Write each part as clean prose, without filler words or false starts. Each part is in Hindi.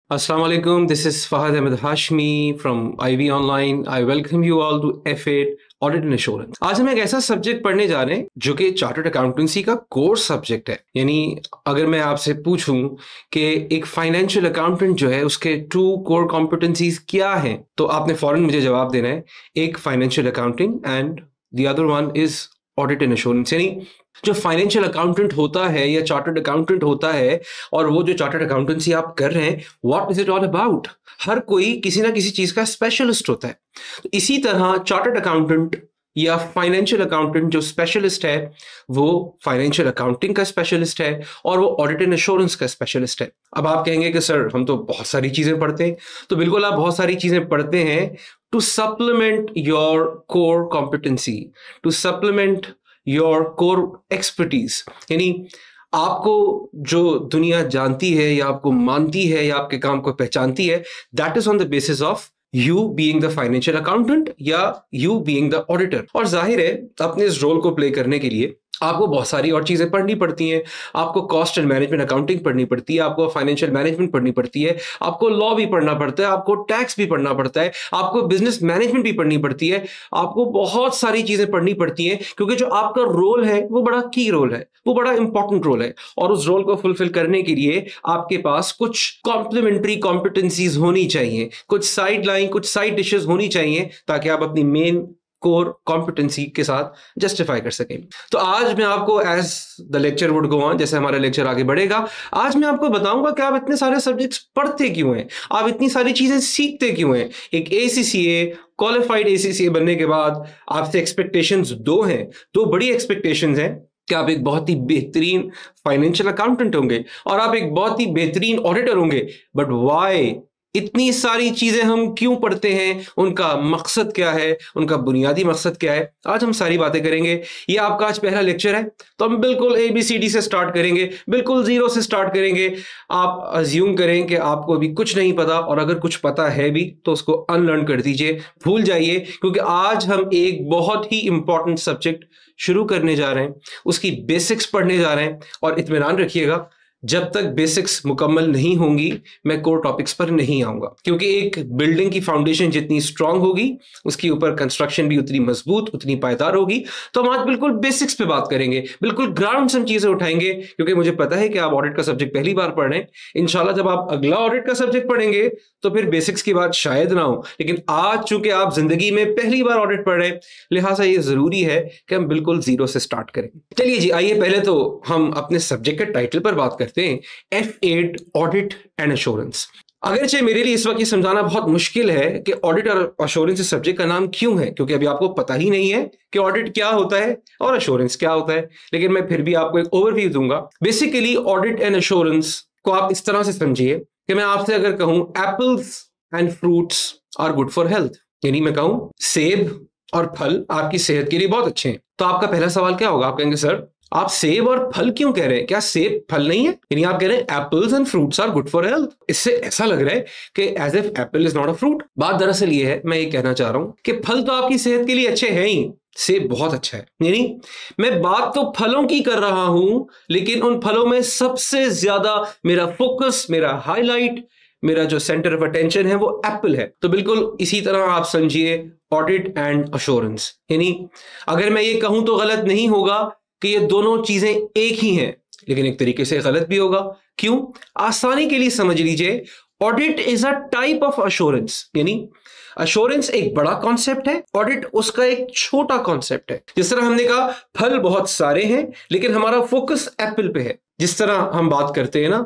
Assalamu alaikum. This is Fahad Ahmed Hashmi from IB Online. I welcome you all to F8 audit and assurance. आज हम एक ऐसा सब्जेक्ट पढ़ने जा रहे हैं जो कि चार्टर्ड अकाउंटेंसी का कोर सब्जेक्ट है। यानी अगर मैं आपसे पूछूं कि एक फाइनेंशियल अकाउंटेंट जो है उसके 2 कोर कॉम्पिटेंसीज क्या हैं, तो आपने फौरन मुझे जवाब देना है एक financial accounting and the other one is audit and assurance. यानी जो फाइनेंशियल अकाउंटेंट होता है या चार्टर्ड अकाउंटेंट होता है और वो जो चार्टर्ड अकाउंटेंसी आप कर रहे हैं, what is it all about. हर कोई किसी ना किसी चीज का स्पेशलिस्ट होता है। तो इसी तरह चार्टर्ड अकाउंटेंट या फाइनेंशियल अकाउंटेंट जो स्पेशलिस्ट है वो फाइनेंशियल अकाउंटिंग का स्पेशलिस्ट है और वो ऑडिट एंड एश्योरेंस का स्पेशलिस्ट है। अब आप कहेंगे कि सर हम तो बहुत सारी चीजें पढ़ते हैं। तो बिल्कुल आप बहुत सारी चीजें पढ़ते हैं to supplement your core competency, to supplement your core expertise. यानी आपको जो दुनिया जानती है या आपको मानती है या आपके काम को पहचानती है, that is on the basis of you being the financial accountant या यू बीइंग द ऑडिटर। और जाहिर है अपने इस रोल को प्ले करने के लिए आपको बहुत सारी और चीजें पढ़नी पड़ती हैं। आपको कॉस्ट एंड मैनेजमेंट अकाउंटिंग पढ़नी पड़ती है, आपको फाइनेंशियल मैनेजमेंट पढ़नी पड़ती है, आपको लॉ भी पढ़ना पड़ता है, आपको टैक्स भी पढ़ना पड़ता है, आपको बिजनेस मैनेजमेंट भी पढ़नी पड़ती है। आपको बहुत सारी चीजें पढ़नी पड़ती हैं क्योंकि जो आपका रोल है वो बड़ा की रोल है, वो बड़ा इंपॉर्टेंट रोल है। और उस रोल को फुलफिल करने के लिए आपके पास कुछ कॉम्प्लीमेंट्री कॉम्पिटेंसीज होनी चाहिए, कुछ साइड लाइन, कुछ साइड डिशेस होनी चाहिए ताकि आप अपनी मेन कोर कॉम्पिटेंसी के साथ जस्टिफाई कर सकें। तो आज मैं आपको as the lecture would go on, जैसे हमारा लेक्चर आगे बढ़ेगा, आज मैं आपको बताऊंगा कि आप इतने सारे सब्जेक्ट्स पढ़ते क्यों हैं, आप इतनी सारी चीजें सीखते क्यों हैं। एक ACCA क्वालिफाइड ACCA बनने के बाद आपसे एक्सपेक्टेशंस 2 हैं, 2 बड़ी एक्सपेक्टेशंस हैं कि आप एक बहुत ही बेहतरीन फाइनेंशियल अकाउंटेंट होंगे और आप एक बहुत ही बेहतरीन ऑडिटर होंगे। बट व्हाई इतनी सारी चीजें हम क्यों पढ़ते हैं, उनका मकसद क्या है, उनका बुनियादी मकसद क्या है, आज हम सारी बातें करेंगे। ये आपका आज पहला लेक्चर है तो हम बिल्कुल ABCD से स्टार्ट करेंगे, बिल्कुल जीरो से स्टार्ट करेंगे। आप अज्यूम करें कि आपको अभी कुछ नहीं पता और अगर कुछ पता है भी तो उसको अनलर्न कर दीजिए, भूल जाइए, क्योंकि आज हम एक बहुत ही इंपॉर्टेंट सब्जेक्ट शुरू करने जा रहे हैं, उसकी बेसिक्स पढ़ने जा रहे हैं। और इत्मीनान रखिएगा जब तक बेसिक्स मुकम्मल नहीं होंगी मैं कोर टॉपिक्स पर नहीं आऊंगा, क्योंकि एक बिल्डिंग की फाउंडेशन जितनी स्ट्रांग होगी उसके ऊपर कंस्ट्रक्शन भी उतनी मजबूत, उतनी पायदार होगी। तो हम आज बिल्कुल बेसिक्स पे बात करेंगे, बिल्कुल ग्राउंड से चीजें उठाएंगे, क्योंकि मुझे पता है कि आप ऑडिट का सब्जेक्ट पहली बार पढ़ रहे हैं। इंशाल्लाह जब आप अगला ऑडिट का सब्जेक्ट पढ़ेंगे तो फिर बेसिक्स की बात शायद ना हो, लेकिन आज चूंकि आप जिंदगी में पहली बार ऑडिट पढ़ रहे हैं लिहाजा ये जरूरी है कि हम बिल्कुल जीरो से स्टार्ट करें। चलिए जी, आइए पहले तो हम अपने सब्जेक्ट के टाइटल पर बात करते हैं, F8 ऑडिट एंड एश्योरेंस। अगरचे मेरे लिए इस वक्त ये समझाना बहुत मुश्किल है कि ऑडिट और एश्योरेंस इस सब्जेक्ट का नाम क्यों है, क्योंकि अभी आपको पता ही नहीं है कि ऑडिट क्या होता है और एश्योरेंस क्या होता है। लेकिन मैं फिर भी आपको एक ओवरव्यू दूंगा। बेसिकली ऑडिट एंड एश्योरेंस को आप इस तरह से समझिए कि मैं आपसे अगर कहूं apples and fruits are good for health, यानी मैं कहूं सेब और फल आपकी सेहत के लिए बहुत अच्छे हैं, तो आपका पहला सवाल क्या होगा? आप कहेंगे सर आप सेब और फल क्यों कह रहे हैं, क्या सेब फल नहीं है? यानी आप कह रहे हैं apples and fruits are good for health. इससे ऐसा लग रहा है कि as if apple is not a fruit. बात दरअसल ये है, मैं ये कहना चाह रहा हूं कि फल तो आपकी सेहत के लिए अच्छे हैं ही, सेब बहुत अच्छा है। यानी मैं बात तो फलों की कर रहा हूं, लेकिन उन फलों में सबसे ज्यादा मेरा फोकस, मेरा हाईलाइट, मेरा जो सेंटर ऑफ अटेंशन है वो एप्पल है। तो बिल्कुल इसी तरह आप समझिए ऑडिट एंड एश्योरेंस। यानी अगर मैं ये कहूं तो गलत नहीं होगा कि ये दोनों चीजें एक ही हैं, लेकिन एक तरीके से गलत भी होगा। क्यों? आसानी के लिए समझ लीजिए, audit is a type of assurance. यानी एश्योरेंस एक बड़ा कॉन्सेप्ट है, ऑडिट उसका एक छोटा कॉन्सेप्ट है। जिस तरह हमने कहा फल बहुत सारे हैं लेकिन हमारा फोकस एप्पल पे है। जिस तरह हम बात करते हैं ना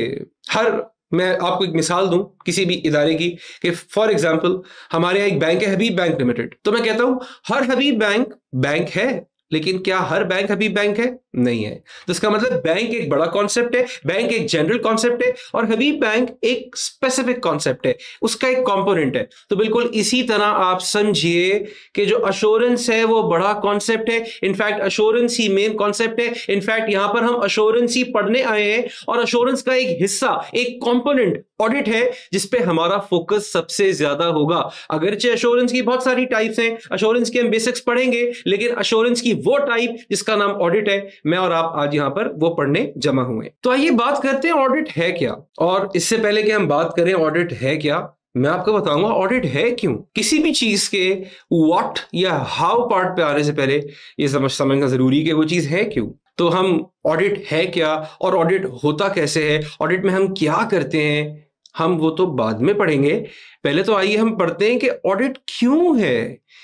कि मैं आपको एक मिसाल दूं किसी भी इदारे की, कि फॉर एग्जांपल हमारे यहाँ एक बैंक है हबीब बैंक लिमिटेड। तो मैं कहता हूं हर हबीब बैंक है, लेकिन क्या हर बैंक हबीब बैंक है? नहीं है। तो इसका मतलब बैंक एक बड़ा कॉन्सेप्ट है, बैंक एक जनरल कॉन्सेप्ट है और हबीब बैंक एक स्पेसिफिक कॉन्सेप्ट है, उसका एक कंपोनेंट है। तो बिल्कुल इसी तरह आप समझिए कि जो एश्योरेंस है वो बड़ा कॉन्सेप्ट है। इनफैक्ट एश्योरेंस ही मेन कॉन्सेप्ट है। इनफैक्ट यहां पर हम एश्योरेंस ही पढ़ने आए हैं और एश्योरेंस का एक हिस्सा, एक कंपोनेंट ऑडिट है जिसपे हमारा फोकस सबसे ज्यादा होगा। अगरचे एश्योरेंस की बहुत सारी टाइप्स हैं, एश्योरेंस के हम बेसिक्स पढ़ेंगे, लेकिन एश्योरेंस की वो टाइप जिसका नाम ऑडिट है, मैं और आप आज यहां पर वो पढ़ने जमा हुए। तो आइए बात करते हैं ऑडिट है क्या। और इससे पहले कि हम बात करें ऑडिट है क्या, मैं आपको बताऊंगा ऑडिट है क्यों। किसी भी चीज के व्हाट या हाउ पार्ट पे आने से पहले ये समझना जरूरी कि वो चीज है क्यों। तो हम ऑडिट है क्या और ऑडिट होता कैसे है, ऑडिट में हम क्या करते हैं, हम वो तो बाद में पढ़ेंगे। पहले तो आइए हम पढ़ते हैं कि ऑडिट क्यों है,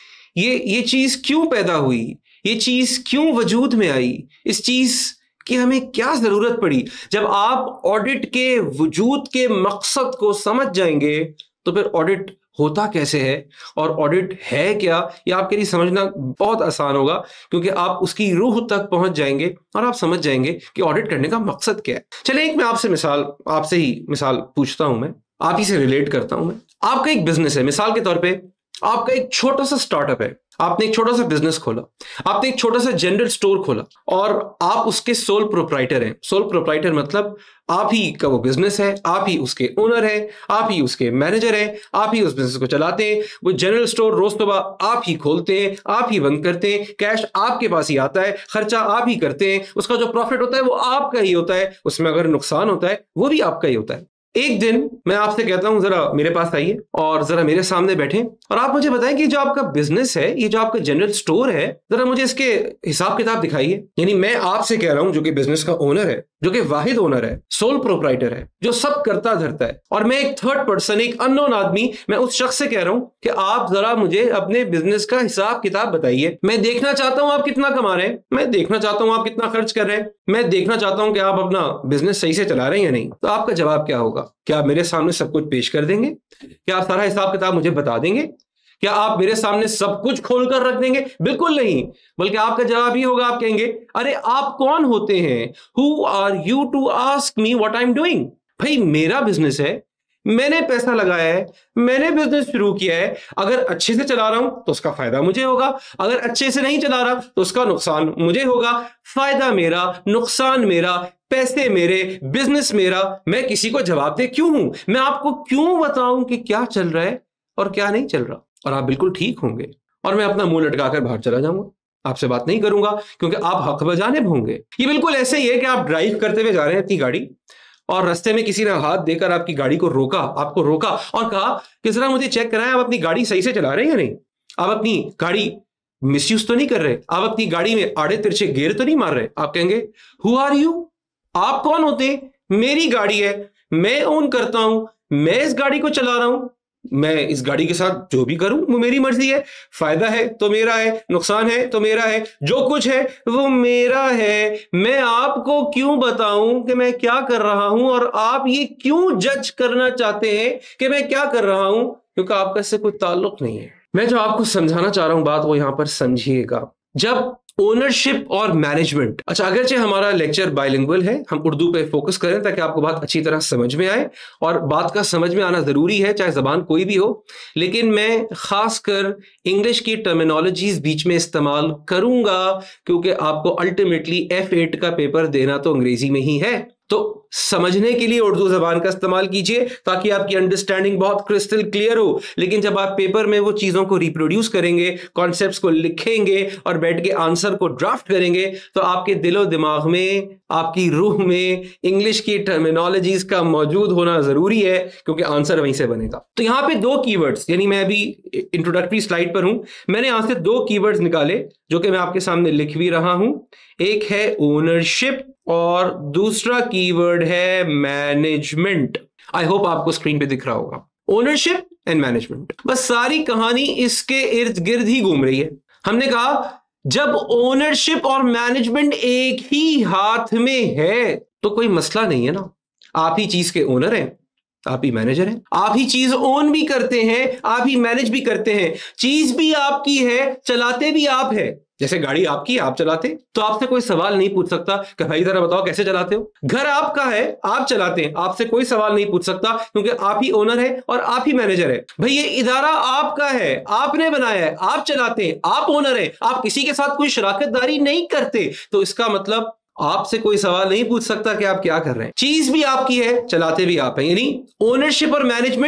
ये चीज क्यों पैदा हुई, ये चीज क्यों वजूद में आई, इस चीज कि हमें क्या जरूरत पड़ी। जब आप ऑडिट के वजूद के मकसद को समझ जाएंगे तो फिर ऑडिट होता कैसे है और ऑडिट है क्या, ये आपके लिए समझना बहुत आसान होगा, क्योंकि आप उसकी रूह तक पहुंच जाएंगे और आप समझ जाएंगे कि ऑडिट करने का मकसद क्या है। चलिए एक मैं आपसे ही मिसाल पूछता हूं, मैं आप ही से रिलेट करता हूं। मैं आपका एक बिजनेस है, मिसाल के तौर पे आपका एक छोटा सा स्टार्टअप है, आपने एक छोटा सा बिजनेस खोला, आपने एक छोटा सा जनरल स्टोर खोला और आप उसके सोल प्रोप्राइटर हैं। सोल प्रोप्राइटर मतलब आप ही का वो बिजनेस है, आप ही उसके ओनर हैं, आप ही उसके मैनेजर हैं, आप ही उस बिजनेस को चलाते हैं। वो जनरल स्टोर रोज सुबह आप ही खोलते हैं, आप ही बंद करते हैं, कैश आपके पास ही आता है, खर्चा आप ही करते हैं, उसका जो प्रॉफिट होता है वो आपका ही होता है, उसमें अगर नुकसान होता है वो भी आपका ही होता है। एक दिन मैं आपसे कहता हूं जरा मेरे पास आइए और जरा मेरे सामने बैठे और आप मुझे बताएं कि जो आपका बिजनेस है, ये जो आपका जनरल स्टोर है, जरा मुझे इसके हिसाब किताब दिखाइए। यानी मैं आपसे कह रहा हूं जो कि बिजनेस का ओनर है, जो कि वाहिद ओनर है, सोल प्रोप्राइटर है, जो सब करता धरता है, और मैं एक थर्ड पर्सन, एक अननोन आदमी, मैं उस शख्स से कह रहा हूं कि आप जरा मुझे अपने बिजनेस का हिसाब किताब बताइए। मैं देखना चाहता हूं आप कितना कमा रहे हैं, मैं देखना चाहता हूं आप कितना खर्च कर रहे हैं, मैं देखना चाहता हूं कि आप अपना बिजनेस सही से चला रहे हैं या नहीं। तो आपका जवाब क्या होगा? क्या आप मेरे सामने सब कुछ पेश कर देंगे? क्या आप सारा हिसाब किताब मुझे बता देंगे? क्या आप मेरे सामने सब कुछ खोलकर रख देंगे? बिल्कुल नहीं, बल्कि आपका जवाब ये होगा, आप कहेंगे अरे आप कौन होते हैं, who are you to ask me what I am doing. भाई मेरा बिजनेस है, मैंने पैसा लगाया है, मैंने बिजनेस शुरू किया है, अगर अच्छे से चला रहा हूं तो उसका फायदा मुझे होगा, अगर अच्छे से नहीं चला रहा तो उसका नुकसान मुझे होगा। फायदा मेरा, नुकसान मेरा, पैसे मेरे, बिजनेस मेरा, मैं किसी को जवाबदेह क्यों हूं? मैं आपको क्यों बताऊं कि क्या चल रहा है और क्या नहीं चल रहा? और आप बिल्कुल ठीक होंगे और मैं अपना मुंह लटकाकर बाहर चला जाऊंगा, आपसे बात नहीं करूंगा, क्योंकि आप हक बजानिब होंगे। ये बिल्कुल ऐसे ही है कि आप ड्राइव करते हुए जा रहे हैं अपनी गाड़ी और रास्ते में किसी ने हाथ देकर आपकी गाड़ी को रोका, आपको रोका और कहा कि जरा मुझे चेक कराएं आप अपनी गाड़ी सही से चला रहे हैं या नहीं, आप अपनी गाड़ी मिसयूज तो नहीं कर रहे, आप अपनी गाड़ी में आड़े तिरछे गेयर तो नहीं मार रहे। आप कहेंगे हु आर यू, आप कौन होते हैं? मेरी गाड़ी है, मैं ओन करता हूं, मैं इस गाड़ी को चला रहा हूं, मैं इस गाड़ी के साथ जो भी करूं वो मेरी मर्जी है, फायदा है तो मेरा है, नुकसान है तो मेरा है, जो कुछ है वो मेरा है। मैं आपको क्यों बताऊं कि मैं क्या कर रहा हूं और आप ये क्यों जज करना चाहते हैं कि मैं क्या कर रहा हूं? क्योंकि आपका इससे कोई ताल्लुक नहीं है। मैं जो आपको समझाना चाह रहा हूं बात, वो यहां पर समझिएगा। जब ओनरशिप और मैनेजमेंट, अच्छा अगरचे हमारा लेक्चर बाइलिंगुअल है, हम उर्दू पे फोकस करें ताकि आपको बात अच्छी तरह समझ में आए, और बात का समझ में आना जरूरी है चाहे जबान कोई भी हो, लेकिन मैं खासकर इंग्लिश की टर्मिनोलॉजीज बीच में इस्तेमाल करूंगा क्योंकि आपको अल्टीमेटली F8 का पेपर देना तो अंग्रेजी में ही है। तो समझने के लिए उर्दू जबान का इस्तेमाल कीजिए ताकि आपकी अंडरस्टैंडिंग बहुत क्रिस्टल क्लियर हो, लेकिन जब आप पेपर में वो चीजों को रिप्रोड्यूस करेंगे, कॉन्सेप्ट्स को लिखेंगे और बैठ के आंसर को ड्राफ्ट करेंगे, तो आपके दिलो दिमाग में, आपकी रूह में इंग्लिश की टर्मिनोलॉजीज का मौजूद होना जरूरी है, क्योंकि आंसर वहीं से बनेगा। तो यहां पे दो कीवर्ड्स, यानी मैं अभी इंट्रोडक्टरी स्लाइड पर हूं, मैंने यहां से दो कीवर्ड्स निकाले जो कि मैं आपके सामने लिख भी रहा हूं। एक है ओनरशिप और दूसरा कीवर्ड है मैनेजमेंट। आई होप आपको स्क्रीन पे दिख रहा होगा, ओनरशिप एंड मैनेजमेंट। बस सारी कहानी इसके इर्द गिर्द ही घूम रही है। हमने कहा जब ओनरशिप और मैनेजमेंट एक ही हाथ में है तो कोई मसला नहीं है ना, आप ही चीज के ओनर हैं, आप ही मैनेजर हैं, आप ही चीज ओन भी करते हैं, आप ही मैनेज भी करते हैं, चीज भी आपकी है, चलाते भी आप है। जैसे गाड़ी आपकी, आप चलाते, तो आपसे कोई सवाल नहीं पूछ सकता कि भाई जरा बताओ कैसे चलाते हो। घर आपका है, आप चलाते हैं, आपसे कोई सवाल नहीं पूछ सकता क्योंकि आप ही ओनर है और आप ही मैनेजर है। भाई ये इदारा आपका है, आपने बनाया है, आप चलाते हैं, आप ओनर है, आप किसी के साथ कोई शराकतदारी नहीं करते, तो इसका मतलब आपसे कोई सवाल नहीं पूछ सकता कि आप क्या कर रहे हैं। चीज भी आपकी है, चलाते भी आप हैं, यानी ओनरशिप और मैनेजमेंट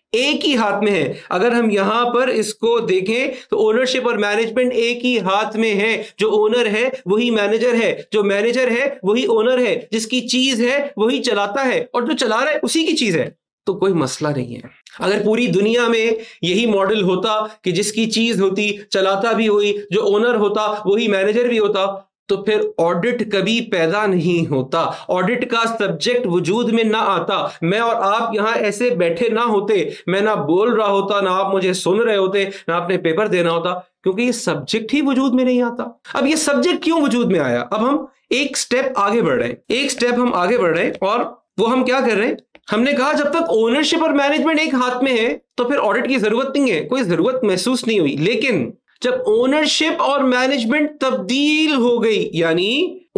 एक ही हाथ में है। अगर हम यहां पर इसको देखें तो ओनरशिप और मैनेजमेंट एक ही हाथ में है। जो ओनर है वही मैनेजर है, जो मैनेजर है वही ओनर है, जिसकी चीज है वही चलाता है, और जो चला रहा है उसी की चीज है। तो कोई मसला नहीं है। अगर पूरी दुनिया में यही मॉडल होता कि जिसकी चीज होती चलाता भी वही, जो ओनर होता वही मैनेजर भी होता, तो फिर ऑडिट कभी पैदा नहीं होता, ऑडिट का सब्जेक्ट वजूद में ना आता। मैं और आप यहां ऐसे बैठे ना होते, मैं ना बोल रहा होता, ना आप मुझे सुन रहे होते, ना आपने पेपर देना होता, क्योंकि ये सब्जेक्ट ही वजूद में नहीं आता। अब ये सब्जेक्ट क्यों वजूद में आया? अब हम एक स्टेप आगे बढ़ रहे हैं, एक स्टेप हम आगे बढ़ रहे हैं, और वो हम क्या कर रहे हैं? हमने कहा जब तक ओनरशिप और मैनेजमेंट एक हाथ में है तो फिर ऑडिट की जरूरत नहीं है, कोई जरूरत महसूस नहीं हुई। लेकिन जब ओनरशिप और मैनेजमेंट तब्दील हो गई, यानी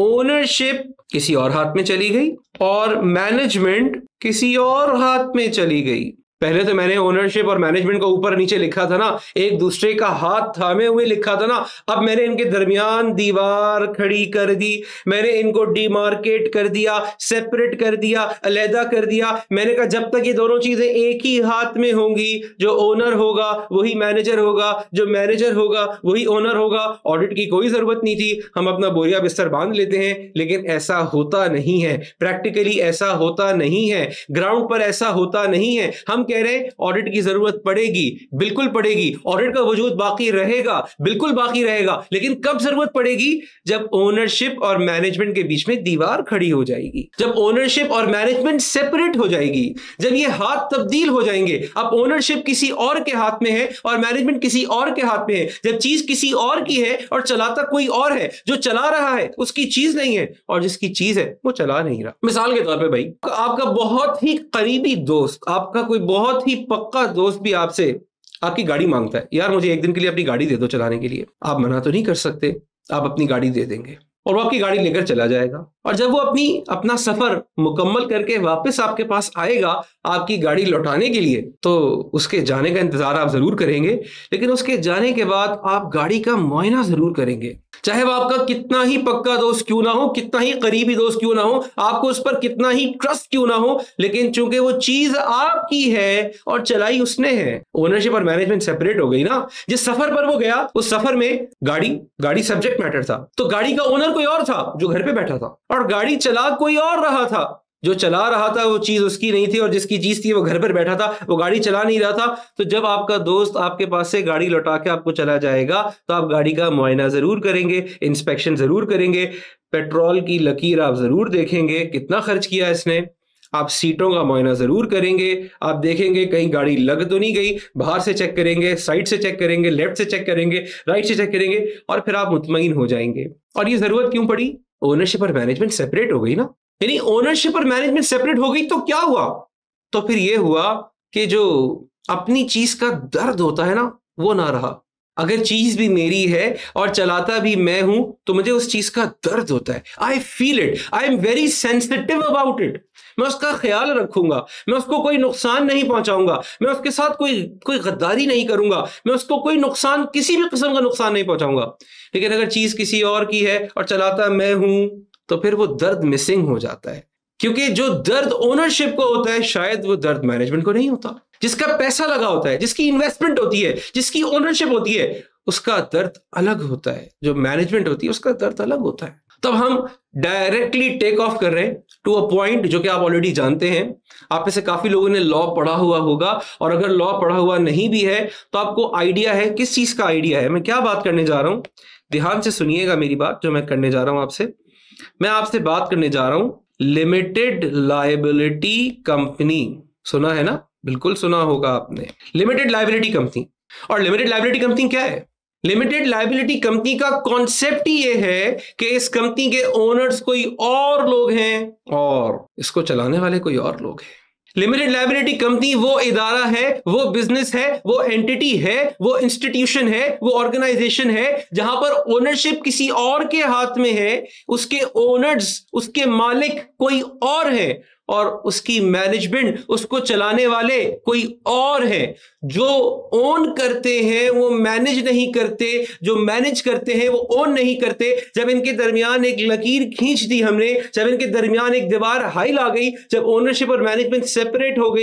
ओनरशिप किसी और हाथ में चली गई और मैनेजमेंट किसी और हाथ में चली गई। पहले तो मैंने ओनरशिप और मैनेजमेंट को ऊपर नीचे लिखा था ना, एक दूसरे का हाथ थामे हुए लिखा था ना। अब मैंने इनके दरमियान दीवार खड़ी कर दी, मैंने इनको डिमार्केट कर दिया, सेपरेट कर दिया, अलहदा कर दिया। मैंने कहा जब तक ये दोनों चीजें एक ही हाथ में होंगी, जो ओनर होगा वही मैनेजर होगा, जो मैनेजर होगा वही ओनर होगा, ऑडिट की कोई जरूरत नहीं थी। हम अपना बोरिया बिस्तर बांध लेते हैं, लेकिन ऐसा होता नहीं है। प्रैक्टिकली ऐसा होता नहीं है, ग्राउंड पर ऐसा होता नहीं है। हम कह रहे हैं ऑडिट की जरूरत पड़ेगी, बिल्कुल पड़ेगी। ऑडिट का वजूद बाकी रहेगा, बिल्कुल बाकी रहेगा, लेकिन कब जरूरत पड़ेगी? जब ओनरशिप और मैनेजमेंट के बीच में दीवार खड़ी हो जाएगी, जब ओनरशिप और मैनेजमेंट सेपरेट हो जाएगी, जब ये हाथ तब्दील हो जाएंगे। अब ओनरशिप किसी और के हाथ में है और मैनेजमेंट किसी और के हाथ में है। जब चीज किसी और की है और चलाता कोई और है, जो चला रहा है उसकी चीज नहीं है और जिसकी चीज है वो चला नहीं रहा। मिसाल के तौर पे भाई, आपका बहुत ही करीबी दोस्त, आपका कोई बहुत ही पक्का दोस्त भी आपसे आपकी गाड़ी मांगता है, यार मुझे एक दिन के लिए अपनी गाड़ी दे दो चलाने के लिए। आप मना तो नहीं कर सकते, आप अपनी गाड़ी दे देंगे और वो आपकी गाड़ी लेकर चला जाएगा। और जब वो अपना सफर मुकम्मल करके वापस आपके पास आएगा आपकी गाड़ी लौटाने के लिए, तो उसके जाने का इंतजार आप जरूर करेंगे, लेकिन उसके जाने के बाद आप गाड़ी का मुआयना जरूर करेंगे। चाहे वो आपका कितना ही पक्का दोस्त क्यों ना हो, कितना ही करीबी दोस्त क्यों ना हो, आपको उस पर कितना ही ट्रस्ट क्यों ना हो, लेकिन चूंकि वो चीज आपकी है और चलाई उसने है, ओनरशिप और मैनेजमेंट सेपरेट हो गई ना। जिस सफर पर वो गया, उस सफर में गाड़ी सब्जेक्ट मैटर था, तो गाड़ी का ओनर कोई और था जो घर पे बैठा था, और गाड़ी चला कोई और रहा था। जो चला रहा था वो चीज उसकी नहीं थी, और जिसकी चीज थी वो घर पर बैठा था, वो गाड़ी चला नहीं रहा था। तो जब आपका दोस्त आपके पास से गाड़ी लौटा के आपको चला जाएगा, तो आप गाड़ी का मुआयना जरूर करेंगे, इंस्पेक्शन जरूर करेंगे, पेट्रोल की लकीर आप जरूर देखेंगे, कितना खर्च किया इसने। आप सीटों का मुआयना जरूर करेंगे, आप देखेंगे कहीं गाड़ी लग तो नहीं गई, बाहर से चेक करेंगे, साइड से चेक करेंगे, लेफ्ट से चेक करेंगे, राइट से चेक करेंगे, और फिर आप मुतमईन हो जाएंगे। और ये जरूरत क्यों पड़ी? ओनरशिप और मैनेजमेंट सेपरेट हो गई ना। यानी ओनरशिप और मैनेजमेंट सेपरेट हो गई तो क्या हुआ? तो फिर यह हुआ कि जो अपनी चीज का दर्द होता है ना, वो ना रहा। अगर चीज भी मेरी है और चलाता भी मैं हूं, तो मुझे उस चीज का दर्द होता है। I feel it, I am very sensitive about it. मैं उसका ख्याल रखूंगा, मैं उसको कोई नुकसान नहीं पहुंचाऊंगा, मैं उसके साथ कोई गद्दारी नहीं करूंगा, मैं उसको कोई नुकसान, किसी भी किस्म का नुकसान नहीं पहुंचाऊंगा। लेकिन अगर चीज किसी और की है और चलाता मैं हूं, तो फिर वो दर्द मिसिंग हो जाता है। क्योंकि जो दर्द ओनरशिप को होता है, शायद वो दर्द मैनेजमेंट को नहीं होता। जिसका पैसा लगा होता है, जिसकी इन्वेस्टमेंट होती है, जिसकी ओनरशिप होती है, उसका दर्द अलग होता है। जो मैनेजमेंट होती है उसका दर्द अलग होता है। तब हम डायरेक्टली टेक ऑफ कर रहे हैं टू अ पॉइंट जो कि आप ऑलरेडी जानते हैं। आप में से काफी लोगों ने लॉ पढ़ा हुआ होगा, और अगर लॉ पढ़ा हुआ नहीं भी है तो आपको आइडिया है। किस चीज का आइडिया है? मैं क्या बात करने जा रहा हूं, ध्यान से सुनिएगा मेरी बात जो मैं करने जा रहा हूं आपसे। मैं आपसे बात करने जा रहा हूं लिमिटेड लायबिलिटी कंपनी। सुना है ना? बिल्कुल सुना होगा आपने, लिमिटेड लायबिलिटी कंपनी। और लिमिटेड लायबिलिटी कंपनी क्या है? लिमिटेड लायबिलिटी कंपनी का कॉन्सेप्ट ही ये है कि इस कंपनी के ओनर्स कोई और लोग हैं और इसको चलाने वाले कोई और लोग हैं। लिमिटेड लायबिलिटी कंपनी वो इदारा है, वो बिजनेस है, वो एंटिटी है, वो इंस्टीट्यूशन है, वो ऑर्गेनाइजेशन है जहां पर ओनरशिप किसी और के हाथ में है, उसके ओनर्स, उसके मालिक कोई और है, और उसकी मैनेजमेंट, उसको चलाने वाले कोई और है। जो ओन करते हैं वो मैनेज नहीं करते, जो मैनेज करते हैं वो ओन नहीं करते। जब इनके दरमियान एक लकीर खींच दी हमने, जब इनके दरमियान एक दीवार हाइल आ गई, जब ओनरशिप और मैनेजमेंट सेपरेट हो गई,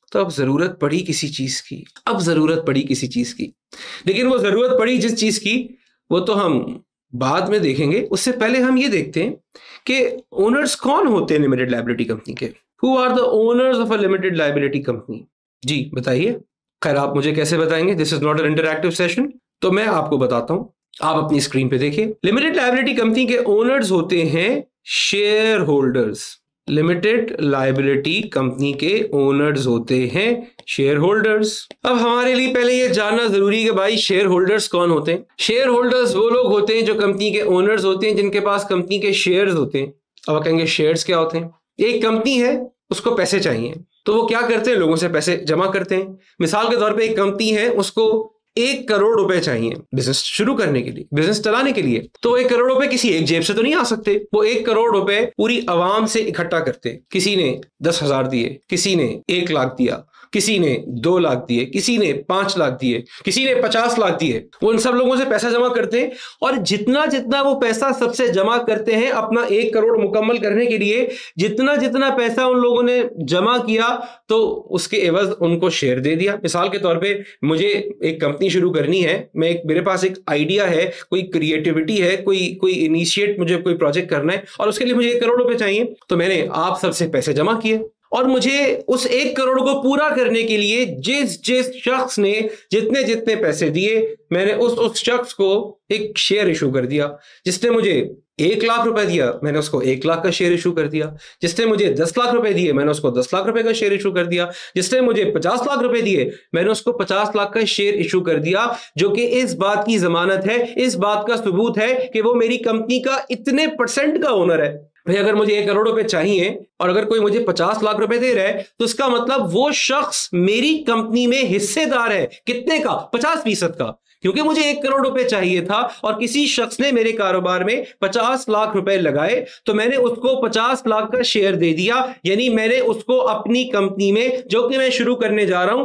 तो अब जरूरत पड़ी किसी चीज की, अब जरूरत पड़ी किसी चीज की। लेकिन वो जरूरत पड़ी जिस चीज की वो तो हम बाद में देखेंगे। उससे पहले हम ये देखते हैं कि ओनर्स कौन होते हैं लिमिटेड लायबिलिटी कंपनी के। Who are the owners of a limited liability company? जी बताइए। खैर आप मुझे कैसे बताएंगे? This is not an interactive session, तो मैं आपको बताता हूं। आप अपनी स्क्रीन पे देखिए। लिमिटेड लायबिलिटी कंपनी के ओनर्स होते हैं shareholders. Limited liability company के ओनर्स होते हैं शेयर होल्डर्स। अब हमारे लिए पहले ये जानना जरूरी है कि भाई शेयर होल्डर्स कौन होते हैं। शेयर होल्डर्स वो लोग होते हैं जो कंपनी के ओनर्स होते हैं, जिनके पास कंपनी के शेयर्स होते हैं। अब आप कहेंगे शेयर्स क्या होते हैं? एक कंपनी है, उसको पैसे चाहिए, तो वो क्या करते हैं? लोगों से पैसे जमा करते हैं। मिसाल के तौर पे एक कंपनी है, उसको 1 करोड़ रुपए चाहिए बिजनेस शुरू करने के लिए, बिजनेस चलाने के लिए। तो 1 करोड़ रुपए किसी एक जेब से तो नहीं आ सकते। वो 1 करोड़ रुपए पूरी आवाम से इकट्ठा करते। किसी ने 10,000 दिए, किसी ने 1 लाख दिया, किसी ने 2 लाख दिए, किसी ने 5 लाख दिए, किसी ने 50 लाख दिए। वो उन सब लोगों से पैसा जमा करते हैं और जितना जितना वो पैसा सबसे जमा करते हैं अपना 1 करोड़ मुकम्मल करने के लिए, जितना जितना पैसा उन लोगों ने जमा किया तो उसके एवज उनको शेयर दे दिया। मिसाल के तौर पे मुझे एक कंपनी शुरू करनी है, मेरे पास एक आइडिया है, कोई क्रिएटिविटी है, कोई इनिशिएट मुझे कोई प्रोजेक्ट करना है और उसके लिए मुझे 1 करोड़ रुपए चाहिए। तो मैंने आप सबसे पैसे जमा किए और मुझे उस 1 करोड़ को पूरा करने के लिए जिस जिस शख्स ने जितने जितने पैसे दिए, मैंने उस शख्स को एक शेयर इशू कर दिया। जिसने मुझे 1 लाख रुपए दिया, मैंने उसको 1 लाख का शेयर इशू कर दिया। जिसने मुझे 10 लाख रुपए दिए, मैंने उसको 10 लाख रुपए का शेयर इशू कर दिया। जिसने मुझे 50 लाख रुपए दिए, मैंने उसको 50 लाख का शेयर इशू कर दिया, जो कि इस बात की जमानत है, इस बात का सबूत है कि वो मेरी कंपनी का इतने % का ओनर है। भाई अगर मुझे 1 करोड़ रुपए चाहिए और अगर कोई मुझे 50 लाख रुपए दे रहा है, तो इसका मतलब वो शख्स मेरी कंपनी में हिस्सेदार है। कितने का? 50% का। क्योंकि मुझे 1 करोड़ रुपए चाहिए था और किसी शख्स ने मेरे कारोबार में 50 लाख रुपए लगाए, तो मैंने उसको 50 लाख का शेयर दे दिया। यानी मैंने उसको अपनी कंपनी में, जो कि मैं शुरू करने जा रहा हूं,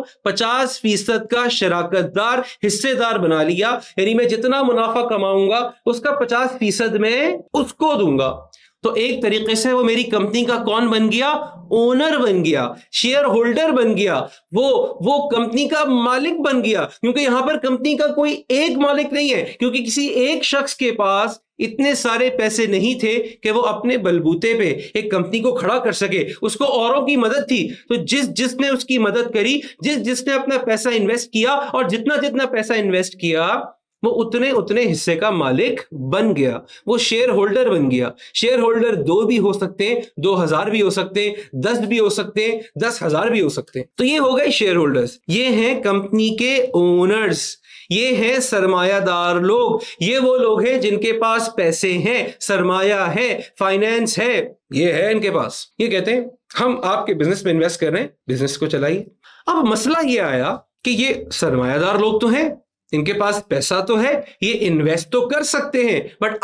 50% का शराकतदार, हिस्सेदार बना लिया। यानी मैं जितना मुनाफा कमाऊंगा उसका 50% मैं उसको दूंगा। तो एक तरीके से वो मेरी कंपनी का कौन बन गया? ओनर बन गया, शेयर होल्डर बन गया, वो कंपनी का मालिक बन गया। क्योंकि यहां पर कंपनी का कोई एक मालिक नहीं है, क्योंकि किसी एक शख्स के पास इतने सारे पैसे नहीं थे कि वो अपने बलबूते पे एक कंपनी को खड़ा कर सके। उसको औरों की मदद थी, तो जिसने उसकी मदद करी, जिसने अपना पैसा इन्वेस्ट किया और जितना जितना पैसा इन्वेस्ट किया वो उतने उतने हिस्से का मालिक बन गया, वो शेयर होल्डर बन गया। शेयर होल्डर 2 भी हो सकते हैं, 2000 भी हो सकते हैं, 10 भी हो सकते हैं, 10,000 भी हो सकते हैं। तो ये हो गए शेयर होल्डर्स। ये हैं कंपनी के ओनर्स, ये हैं सरमायादार लोग। ये वो लोग हैं जिनके पास पैसे हैं, सरमाया है, फाइनेंस है, ये है इनके पास। ये कहते हैं हम आपके बिजनेस में इन्वेस्ट कर रहे हैं, बिजनेस को चलाइए। अब मसला ये आया कि ये सरमायादार लोग तो हैं, इनके पास पैसा तो है, ये इन्वेस्ट तो कर सकते हैं, बट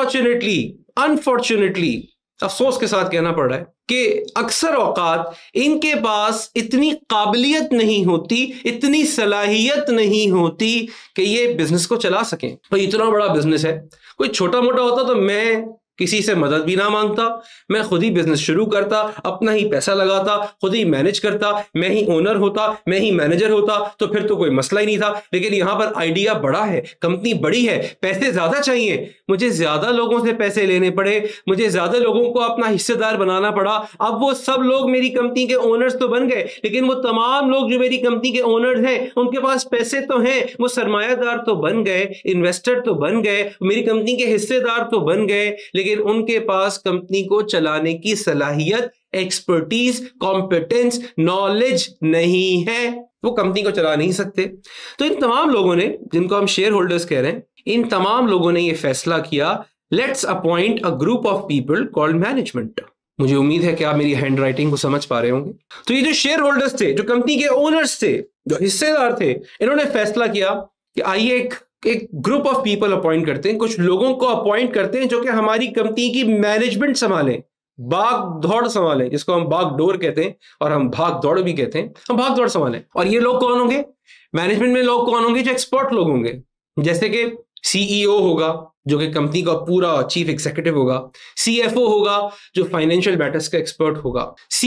अनफॉर्चुनेटली अफसोस के साथ कहना पड़ रहा है कि अक्सर औकात इनके पास इतनी काबिलियत नहीं होती, इतनी सलाहियत नहीं होती कि ये बिजनेस को चला सकें। तो इतना बड़ा बिजनेस है, कोई छोटा मोटा होता तो मैं किसी से मदद भी ना मांगता, मैं खुद ही बिजनेस शुरू करता, अपना ही पैसा लगाता, खुद ही मैनेज करता, मैं ही ओनर होता, मैं ही मैनेजर होता, तो फिर तो कोई मसला ही नहीं था। लेकिन यहां पर आइडिया बड़ा है, कंपनी बड़ी है, पैसे ज्यादा चाहिए, मुझे ज्यादा लोगों से पैसे लेने पड़े, मुझे ज्यादा लोगों को अपना हिस्सेदार बनाना पड़ा। अब वो सब लोग मेरी कंपनी के ओनर्स तो बन गए, लेकिन वो तमाम लोग जो मेरी कंपनी के ओनर्स हैं उनके पास पैसे तो हैं, वो सरमायादार तो बन गए, इन्वेस्टर तो बन गए, मेरी कंपनी के हिस्सेदार तो बन गए, लेकिन उनके पास कंपनी को चलाने की सलाहियत, एक्सपर्टीज, कॉम्पिटेंस, नॉलेज नहीं है, वो कंपनी को चला नहीं सकते। तो इन तमाम लोगों ने, जिनको हम शेयर होल्डर्स कह रहे हैं, इन तमाम लोगों ने यह फैसला किया, let's appoint a group of people called management. मुझे उम्मीद है कि आप मेरी हैंड राइटिंग को समझ पा रहे होंगे। तो ये जो शेयर होल्डर्स थे, जो कंपनी के ओनर्स थे, जो हिस्सेदार थे, इन्होंने फैसला किया कि आइए एक ग्रुप ऑफ पीपल अपॉइंट करते हैं, कुछ लोगों को अपॉइंट करते हैं जो कि हमारी कंपनी की मैनेजमेंट संभालें, भाग दौड़ संभालें, जिसको हम भाग डोर कहते हैं और हम भाग दौड़ भी कहते हैं, हम भाग दौड़ संभालें। और ये लोग कौन होंगे? मैनेजमेंट में लोग कौन होंगे? जो एक्सपर्ट लोग होंगे, जैसे कि सीईओ होगा, जो कि कंपनी का पूरा चीफ एग्जीक्यूटिव होगा, CFO होगा जो फाइनेंशियल मैटर्स का एक्सपर्ट होगा,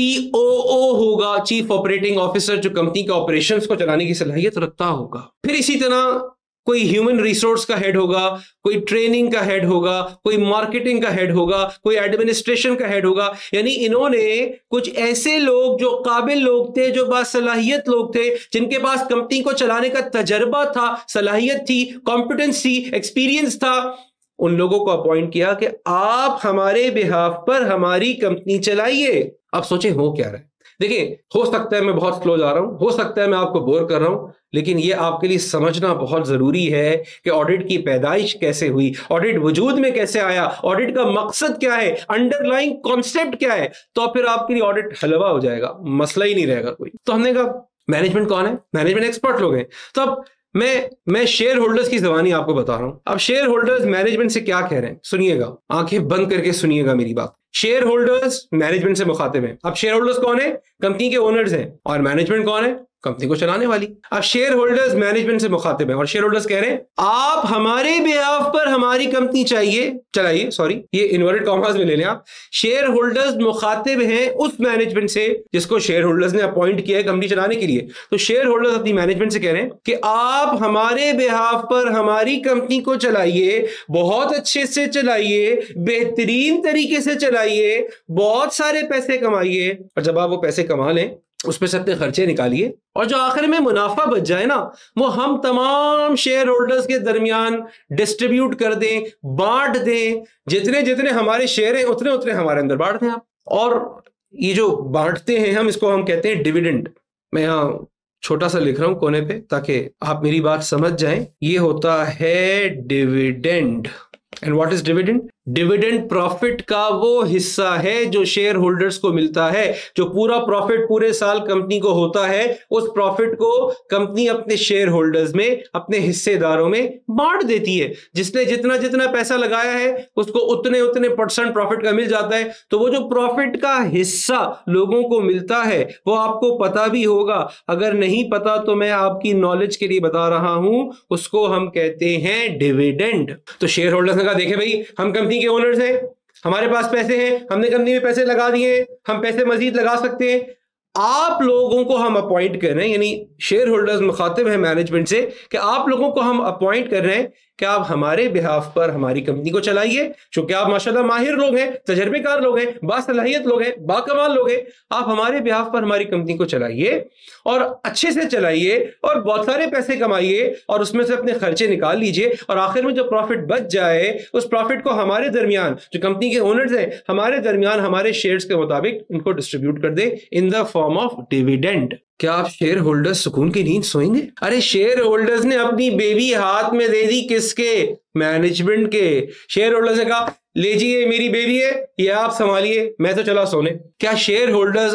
COO होगा चीफ ऑपरेटिंग ऑफिसर जो कंपनी के ऑपरेशंस को चलाने की सलाहियत रखता होगा। फिर इसी तरह कोई ह्यूमन रिसोर्स का हेड होगा, कोई ट्रेनिंग का हेड होगा, कोई मार्केटिंग का हेड होगा, कोई एडमिनिस्ट्रेशन का हेड होगा। यानी इन्होंने कुछ ऐसे लोग जो काबिल लोग थे, जो बासलाहियत लोग थे, जिनके पास कंपनी को चलाने का तजर्बा था, सलाहियत थी, कॉम्पिटेंस थी, एक्सपीरियंस था, उन लोगों को अपॉइंट किया कि आप हमारे बिहाफ पर हमारी कंपनी चलाइए। अब सोचें हो क्या रहा है। देखिए, हो सकता है मैं बहुत स्लो जा रहा हूं, हो सकता है मैं आपको बोर कर रहा हूं, लेकिन ये आपके लिए समझना बहुत जरूरी है कि ऑडिट की पैदाइश कैसे हुई, ऑडिट वजूद में कैसे आया, ऑडिट का मकसद क्या है, अंडरलाइंग कॉन्सेप्ट क्या है। तो फिर आपके लिए ऑडिट हलवा हो जाएगा, मसला ही नहीं रहेगा कोई। तो हमने कहा मैनेजमेंट कौन है, मैनेजमेंट एक्सपर्ट लोग हैं। तो अब मैं शेयर होल्डर्स की जबानी आपको बता रहा हूं। अब शेयर होल्डर्स मैनेजमेंट से क्या कह रहे हैं, सुनिएगा, आंखें बंद करके सुनिएगा मेरी बात। शेयर होल्डर्स मैनेजमेंट से मुखातिब हैं। अब शेयर होल्डर्स कौन है, कंपनी के ओनर्स हैं, और मैनेजमेंट कौन है, कंपनी को चलाने वाली। अब शेयर होल्डर्स मैनेजमेंट से मुखातिब हैं और शेयर होल्डर्स कह रहे हैं आप हमारे बिहाफ पर हमारी कंपनी चलाइए, सॉरी ये इन्वर्टेड कॉमास में ले लें आप। शेयर होल्डर्स मुखातिब हैं उस मैनेजमेंट से जिसको शेयर होल्डर्स ने अपॉइंट किया है कंपनी चलाने के लिए। तो शेयर होल्डर्स अपनी मैनेजमेंट से कह रहे हैं कि आप हमारे बिहाफ पर हमारी कंपनी को चलाइए, बहुत अच्छे से चलाइए, बेहतरीन तरीके से चलाइए, बहुत सारे पैसे कमाइए, और जब आप वो पैसे कमा लें उसमें से अपने खर्चे निकालिए, और जो आखिर में मुनाफा बच जाए ना, वो हम तमाम शेयर होल्डर्स के दरमियान डिस्ट्रीब्यूट कर दें, बांट दें। जितने जितने हमारे शेयर हैं उतने उतने हमारे अंदर बांट दें आप। और ये जो बांटते हैं हम, इसको हम कहते हैं डिविडेंड। मैं यहाँ छोटा सा लिख रहा हूं कोने पे ताकि आप मेरी बात समझ जाएं। ये होता है dividend. And what is dividend? Dividend profit का वो हिस्सा है जो शेयर होल्डर्स को मिलता है। जो पूरा प्रॉफिट पूरे साल कंपनी को होता है, उस प्रॉफिट को कंपनी अपने शेयर होल्डर्स में, अपने हिस्सेदारों में बांट देती है। जिसने जितना जितना पैसा लगाया है उसको उतने उतने % प्रॉफिट का मिल जाता है। तो वो जो प्रॉफिट का हिस्सा लोगों को मिलता है वो आपको पता भी होगा, अगर नहीं पता तो मैं आपकी नॉलेज के लिए बता रहा हूं, उसको हम कहते हैं डिविडेंड। तो शेयर होल्डर्स ने कहा देखे भाई, हम कंपनी के ओनर्स हैं, हमारे पास पैसे हैं, हमने कंपनी में पैसे लगा दिए, हम पैसे मजीद लगा सकते हैं, आप लोगों को हम अपॉइंट कर रहे हैं, यानी शेयर होल्डर्स मुखातिब है मैनेजमेंट से कि आप लोगों को हम अपॉइंट कर रहे हैं कि आप हमारे बिहाफ पर हमारी कंपनी को चलाइए। क्योंकि आप माशाल्लाह माहिर लोग हैं, तजर्बेकार लोग हैं, बासलाहियत लोग हैं, बाकमाल लोग हैं, आप हमारे बिहाफ पर हमारी कंपनी को चलाइए और अच्छे से चलाइए और बहुत सारे पैसे कमाइए और उसमें से अपने खर्चे निकाल लीजिए, और आखिर में जो प्रॉफिट बच जाए उस प्रॉफिट को हमारे दरमियान, जो कंपनी के ओनर्स हैं, हमारे दरमियान हमारे शेयर्स के मुताबिक उनको डिस्ट्रीब्यूट कर दे in the form of dividend. क्या आप शेयर होल्डर्स सुकून की नींद सोएंगे? अरे शेयर होल्डर्स ने अपनी बेबी हाथ में दे दी, किसके? मैनेजमेंट के। शेयर होल्डर्स ने कहा लीजिए मेरी बेबी है, ये आप संभालिए, मैं तो चला सोने। क्या शेयर होल्डर्स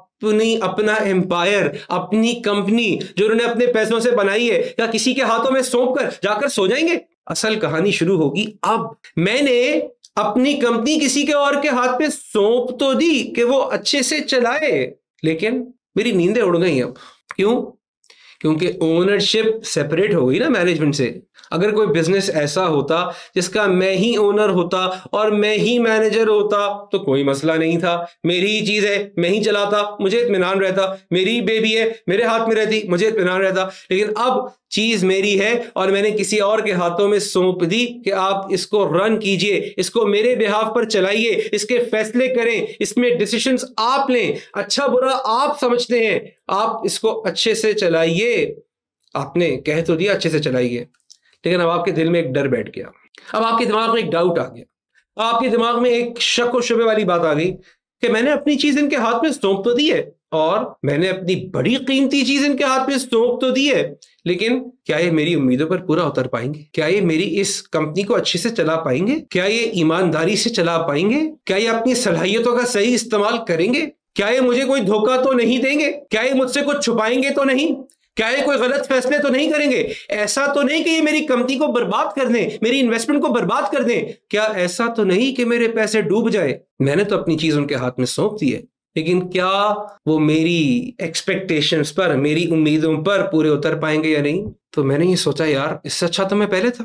अपना एम्पायर, अपनी कंपनी जो उन्होंने अपने पैसों से बनाई है, क्या किसी के हाथों में सौंप कर जाकर सो जाएंगे? असल कहानी शुरू होगी अब। मैंने अपनी कंपनी किसी के और के हाथ पे सौंप तो दी कि वो अच्छे से चलाए, लेकिन मेरी नींदें उड़ गई अब। क्यों? क्योंकि ओनरशिप सेपरेट हो गई ना मैनेजमेंट से। अगर कोई बिजनेस ऐसा होता जिसका मैं ही ओनर होता और मैं ही मैनेजर होता तो कोई मसला नहीं था, मेरी ही चीज है, मैं ही चलाता, मुझे इत्मीनान रहता, मेरी बेबी है, मेरे हाथ में रहती, मुझे इत्मीनान रहता। लेकिन अब चीज मेरी है और मैंने किसी और के हाथों में सौंप दी कि आप इसको रन कीजिए, इसको मेरे बिहाफ पर चलाइए, इसके फैसले करें, इसमें डिसीजंस आप लें, अच्छा बुरा आप समझते हैं, आप इसको अच्छे से चलाइए। आपने कह तो दिया अच्छे से चलाइए, लेकिन अब आपके दिल में एक डर बैठ गया, अब आपके दिमाग में एक डाउट आ गया, आपके दिमाग में एक शक और शुबे वाली बात आ गई कि मैंने अपनी चीज इनके हाथ में सौंप तो दी है और मैंने अपनी बड़ी कीमती चीज इनके हाथ में सौंप तो दी है, लेकिन क्या ये मेरी उम्मीदों पर पूरा उतर पाएंगे? क्या ये मेरी इस कंपनी को अच्छे से चला पाएंगे? क्या ये ईमानदारी से चला पाएंगे? क्या ये अपनी सलाहियतों का सही इस्तेमाल करेंगे? क्या ये मुझे कोई धोखा तो नहीं देंगे? क्या ये मुझसे कुछ छुपाएंगे तो नहीं? क्या ये कोई गलत फैसले तो नहीं करेंगे? ऐसा तो नहीं कि ये मेरी कंपनी को बर्बाद कर दें, मेरी इन्वेस्टमेंट को बर्बाद कर दें? क्या ऐसा तो नहीं कि मेरे पैसे डूब जाए? मैंने तो अपनी चीज उनके हाथ में सौंप दी है, लेकिन क्या वो मेरी एक्सपेक्टेशंस पर, मेरी उम्मीदों पर पूरे उतर पाएंगे या नहीं? तो मैंने ये सोचा यार, इससे अच्छा तो मैं पहले था।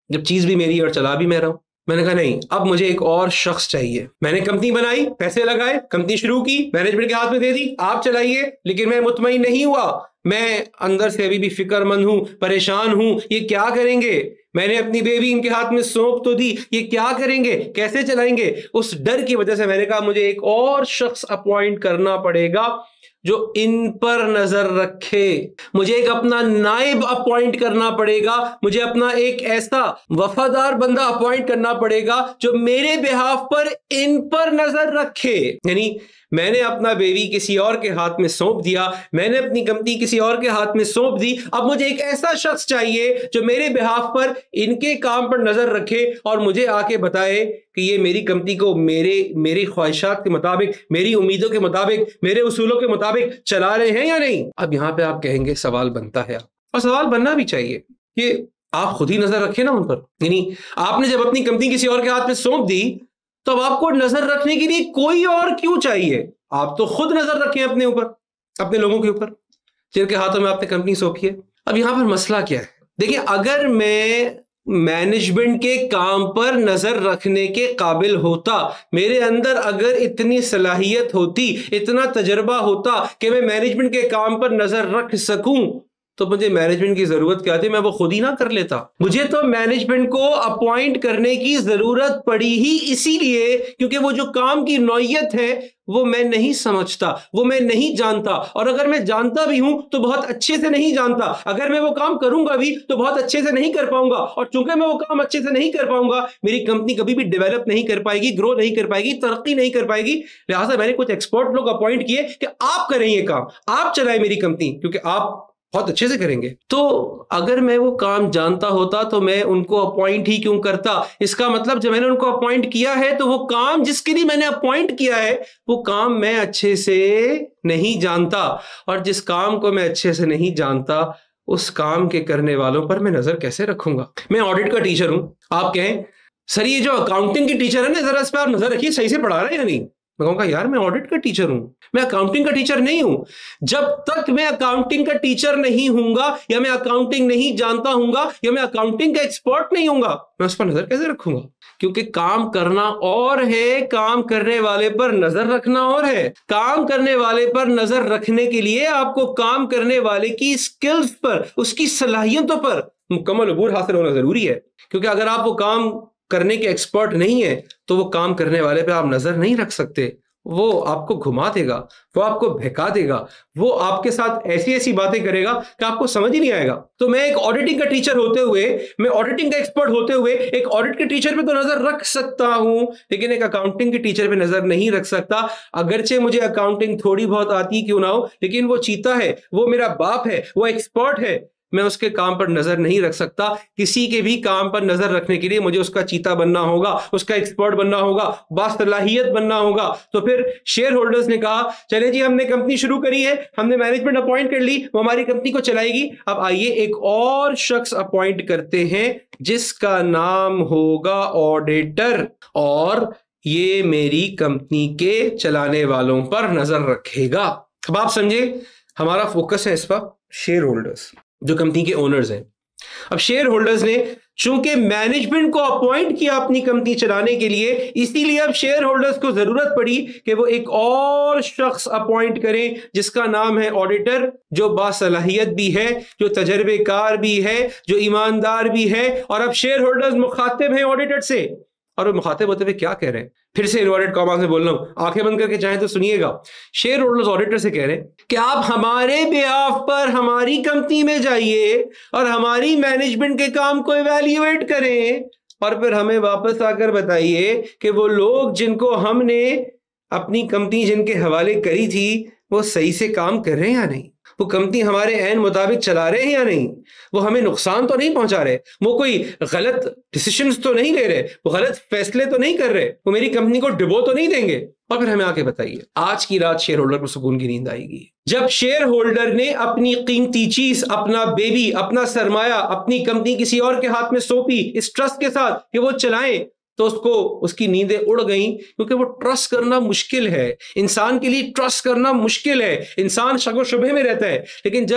जब चीज भी मेरी और चला भी मैं रहा हूं। मैंने कहा नहीं, अब मुझे एक और शख्स चाहिए। मैंने कंपनी बनाई, पैसे लगाए, कंपनी शुरू की, मैनेजमेंट के हाथ में दे दी, आप चलाइए। लेकिन मैं मुतमईन नहीं हुआ, मैं अंदर से अभी भी फिक्रमंद हूं, परेशान हूं, ये क्या करेंगे। मैंने अपनी बेबी इनके हाथ में सौंप तो दी, ये क्या करेंगे, कैसे चलाएंगे। उस डर की वजह से मैंने कहा मुझे एक और शख्स अपॉइंट करना पड़ेगा जो इन पर नजर रखे। मुझे एक अपना नाइब अपॉइंट करना पड़ेगा, मुझे अपना एक ऐसा वफादार बंदा अपॉइंट करना पड़ेगा जो मेरे बिहाफ पर इन पर नजर रखे। यानी मैंने अपना बेबी किसी और के हाथ में सौंप दिया, मैंने अपनी कंपनी किसी और के हाथ में सौंप दी। अब मुझे एक ऐसा शख्स चाहिए जो मेरे बिहाफ पर इनके काम पर नजर रखे और मुझे आके बताए कि ये मेरी कंपनी को मेरी ख्वाहिशात के मुताबिक, मेरी उम्मीदों के मुताबिक, मेरे उसूलों के मुताबिक चला रहे हैं या नहीं। अब यहां पे आप कहेंगे सवाल बनता है, और सवाल बनना भी चाहिए कि आप खुद ही नजर रखें ना उन पर। यानी आपने जब अपनी कंपनी किसी और के हाथ में सौंप दी तो अब आपको नजर रखने के लिए कोई और क्यों चाहिए। आप तो खुद नजर रखें अपने ऊपर, अपने लोगों के ऊपर जिनके हाथों में आपने कंपनी सौंपी है। अब यहां पर मसला क्या है, देखिए, अगर मैं मैनेजमेंट के काम पर नजर रखने के काबिल होता, मेरे अंदर अगर इतनी सलाहियत होती, इतना तजर्बा होता कि मैं मैनेजमेंट के काम पर नजर रख सकूं, तो मुझे मैनेजमेंट की जरूरत क्या थी, मैं वो खुद ही ना कर लेता। मुझे तो मैनेजमेंट को अपॉइंट करने की जरूरत पड़ी ही इसीलिए क्योंकि वो जो काम की नौयत है वो मैं नहीं समझता, वो मैं नहीं जानता, और अगर मैं जानता भी हूं तो बहुत अच्छे से नहीं जानता। अगर मैं वो काम करूंगा भी तो बहुत अच्छे से नहीं कर पाऊंगा, और चूंकि मैं वो काम अच्छे से नहीं कर पाऊंगा, मेरी कंपनी कभी भी डेवलप नहीं कर पाएगी, ग्रो नहीं कर पाएगी, तरक्की नहीं कर पाएगी। लिहाजा मैंने कुछ एक्सपर्ट लोग अपॉइंट किए कि आप करें ये काम, आप चलाएं मेरी कंपनी, क्योंकि आप बहुत अच्छे से करेंगे। तो अगर मैं वो काम जानता होता तो मैं उनको अपॉइंट ही क्यों करता। इसका मतलब जब मैंने उनको अपॉइंट किया है तो वो काम जिसके लिए मैंने अपॉइंट किया है वो काम मैं अच्छे से नहीं जानता, और जिस काम को मैं अच्छे से नहीं जानता उस काम के करने वालों पर मैं नजर कैसे रखूंगा। मैं ऑडिट का टीचर हूं, आप कहें सर ये जो अकाउंटिंग की टीचर है ना, जरा इस पर आप नजर रखिए सही से पढ़ा रहे हैं या नहीं। मैं कहूंगा यार मैं ऑडिट का टीचर हूं, मैं अकाउंटिंग का टीचर नहीं हूं। जब तक मैं अकाउंटिंग का टीचर नहीं हूंगा, या मैं अकाउंटिंग नहीं जानता हूंगा, या मैं अकाउंटिंग का एक्सपर्ट नहीं हूंगा, मैं उस पर नजर कैसे रखूंगा। क्योंकि काम करना और है, काम करने वाले पर नजर रखना और है। काम करने वाले पर नजर रखने के लिए आपको काम करने वाले की स्किल्स पर, उसकी सलाहियतों पर मुकम्मल अबूर हासिल होना जरूरी है। क्योंकि अगर आप वो काम करने के एक्सपर्ट नहीं है तो वो काम करने वाले पे आप नजर नहीं रख सकते। वो आपको घुमा देगा, वो आपको बहका देगा, वो आपके साथ ऐसी ऐसी बातें करेगा कि आपको समझ ही नहीं आएगा। तो मैं एक ऑडिटिंग का टीचर होते हुए, मैं ऑडिटिंग का एक्सपर्ट होते हुए एक ऑडिट के टीचर पे तो नजर रख सकता हूं, लेकिन एक अकाउंटिंग के टीचर पे नजर नहीं रख सकता। अगरचे मुझे अकाउंटिंग थोड़ी बहुत आती क्यों ना हो, लेकिन वो चीता है, वो मेरा बाप है, वो एक्सपर्ट है, मैं उसके काम पर नजर नहीं रख सकता। किसी के भी काम पर नजर रखने के लिए मुझे उसका चीता बनना होगा, उसका एक्सपर्ट बनना होगा, बासलाहियत बनना होगा। तो फिर शेयर होल्डर्स ने कहा चले जी हमने कंपनी शुरू करी है, हमने मैनेजमेंट अपॉइंट कर ली, वो हमारी कंपनी को चलाएगी। अब आइए एक और शख्स अपॉइंट करते हैं जिसका नाम होगा ऑडिटर, और ये मेरी कंपनी के चलाने वालों पर नजर रखेगा। अब आप समझे हमारा फोकस है इस पर शेयर होल्डर्स, जो कंपनी के ओनर्स हैं। अब शेयर होल्डर्स ने चूंकि मैनेजमेंट को अपॉइंट किया अपनी कंपनी चलाने के लिए, इसीलिए अब शेयर होल्डर्स को जरूरत पड़ी कि वो एक और शख्स अपॉइंट करें जिसका नाम है ऑडिटर, जो बासलाहियत भी है, जो तजर्बेकार भी है, जो ईमानदार भी है। और अब शेयर होल्डर्स मुखातिब हैं ऑडिटर से, और वो मुखातिब होते हुए क्या कह रहे हैं, फिर से इन्वर्टेड कॉमा से बोल रहा हूं, आंखें बंद करके चाहें तो सुनिएगा। शेयर होल्डर्स ऑडिटर से कह रहे हैं कि आप हमारे बिहाफ पर हमारी कंपनी में जाइए और हमारी मैनेजमेंट के काम को इवैल्यूएट करें, और फिर हमें वापस आकर बताइए कि वो लोग जिनको हमने अपनी कंपनी जिनके हवाले करी थी वो सही से काम कर रहे हैं या नहीं, वो कंपनी हमारे ऐन मुताबिक चला रहे हैं या नहीं, वो हमें नुकसान तो नहीं पहुंचा रहे, वो कोई गलत डिसीजंस तो नहीं ले रहे, वो गलत फैसले तो नहीं कर रहे, वो मेरी कंपनी को डुबो तो नहीं देंगे। और फिर हमें आके बताइए आज की रात शेयर होल्डर को सुकून की नींद आएगी जब शेयर होल्डर ने अपनी कीमती चीज, अपना बेबी, अपना सरमाया, अपनी कंपनी किसी और के हाथ में सौंपी इस ट्रस्ट के साथ कि वो चलाएं, तो उसको उसकी नींदें उड़ गईं। क्योंकि वो ट्रस्ट करना मुश्किल है, इंसान के लिए ट्रस्ट करना मुश्किल है, इंसान शक व शुबे में रहता है। लेकिन जब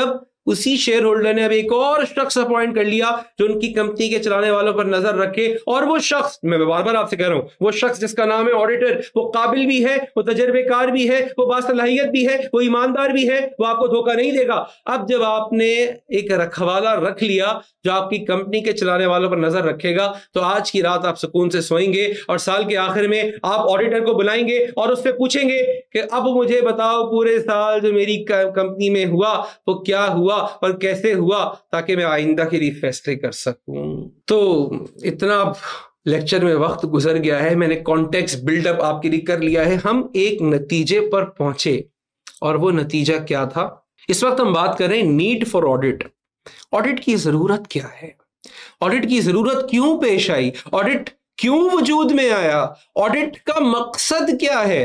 उसी शेयर होल्डर ने अब एक और शख्स अपॉइंट कर लिया जो उनकी कंपनी के चलाने वालों पर नजर रखे, और वो शख्स, मैं बार बार आपसे कह रहा हूं, वो शख्स जिसका नाम है ऑडिटर, वो काबिल भी है, वो तजर्बेकार भी है, वो बासलाहियत भी है, वो ईमानदार भी है, वो आपको धोखा नहीं देगा। अब जब आपने एक रखवाला रख लिया जो आपकी कंपनी के चलाने वालों पर नजर रखेगा, तो आज की रात आप सुकून से सोएंगे और साल के आखिर में आप ऑडिटर को बुलाएंगे और उससे पूछेंगे कि अब मुझे बताओ पूरे साल जो मेरी कंपनी में हुआ वो क्या हुआ और कैसे हुआ, ताकि मैं आइंदा के लिए फैसले कर सकूं। तो इतना लेक्चर में वक्त गुजर गया है, मैंने कॉन्टेक्स्ट बिल्डअप आपके लिए कर लिया है। हम एक नतीजे पर पहुंचे और वो नतीजा क्या था? इस वक्त हम बात कर रहे हैं नीड फॉर ऑडिट। ऑडिट की जरूरत क्या है? ऑडिट की जरूरत क्यों पेश आई? ऑडिट क्यों वजूद में आया? ऑडिट का मकसद क्या है?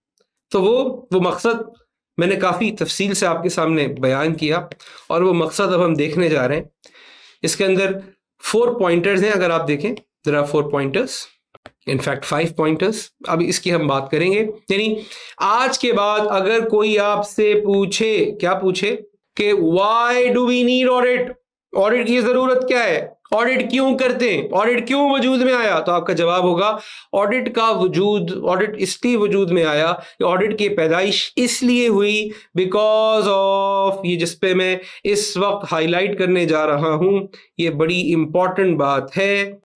तो वो मकसद मैंने काफी तफसील से आपके सामने बयान किया और वो मकसद अब हम देखने जा रहे हैं। इसके अंदर 4 पॉइंटर्स हैं, अगर आप देखें, there are 4 pointers, in fact 5 pointers. अब इसकी हम बात करेंगे। यानी आज के बाद अगर कोई आपसे पूछे, क्या पूछे कि why do we need audit, audit की जरूरत क्या है, ऑडिट क्यों करते हैं, ऑडिट क्यों वजूद में आया, तो आपका जवाब होगा ऑडिट का वजूद, ऑडिट इसलिए वजूद में आया, ऑडिट की पैदाइश इसलिए हुई बिकॉज ऑफ, ये जिस पे मैं इस वक्त हाईलाइट करने जा रहा हूं, ये बड़ी इंपॉर्टेंट बात है,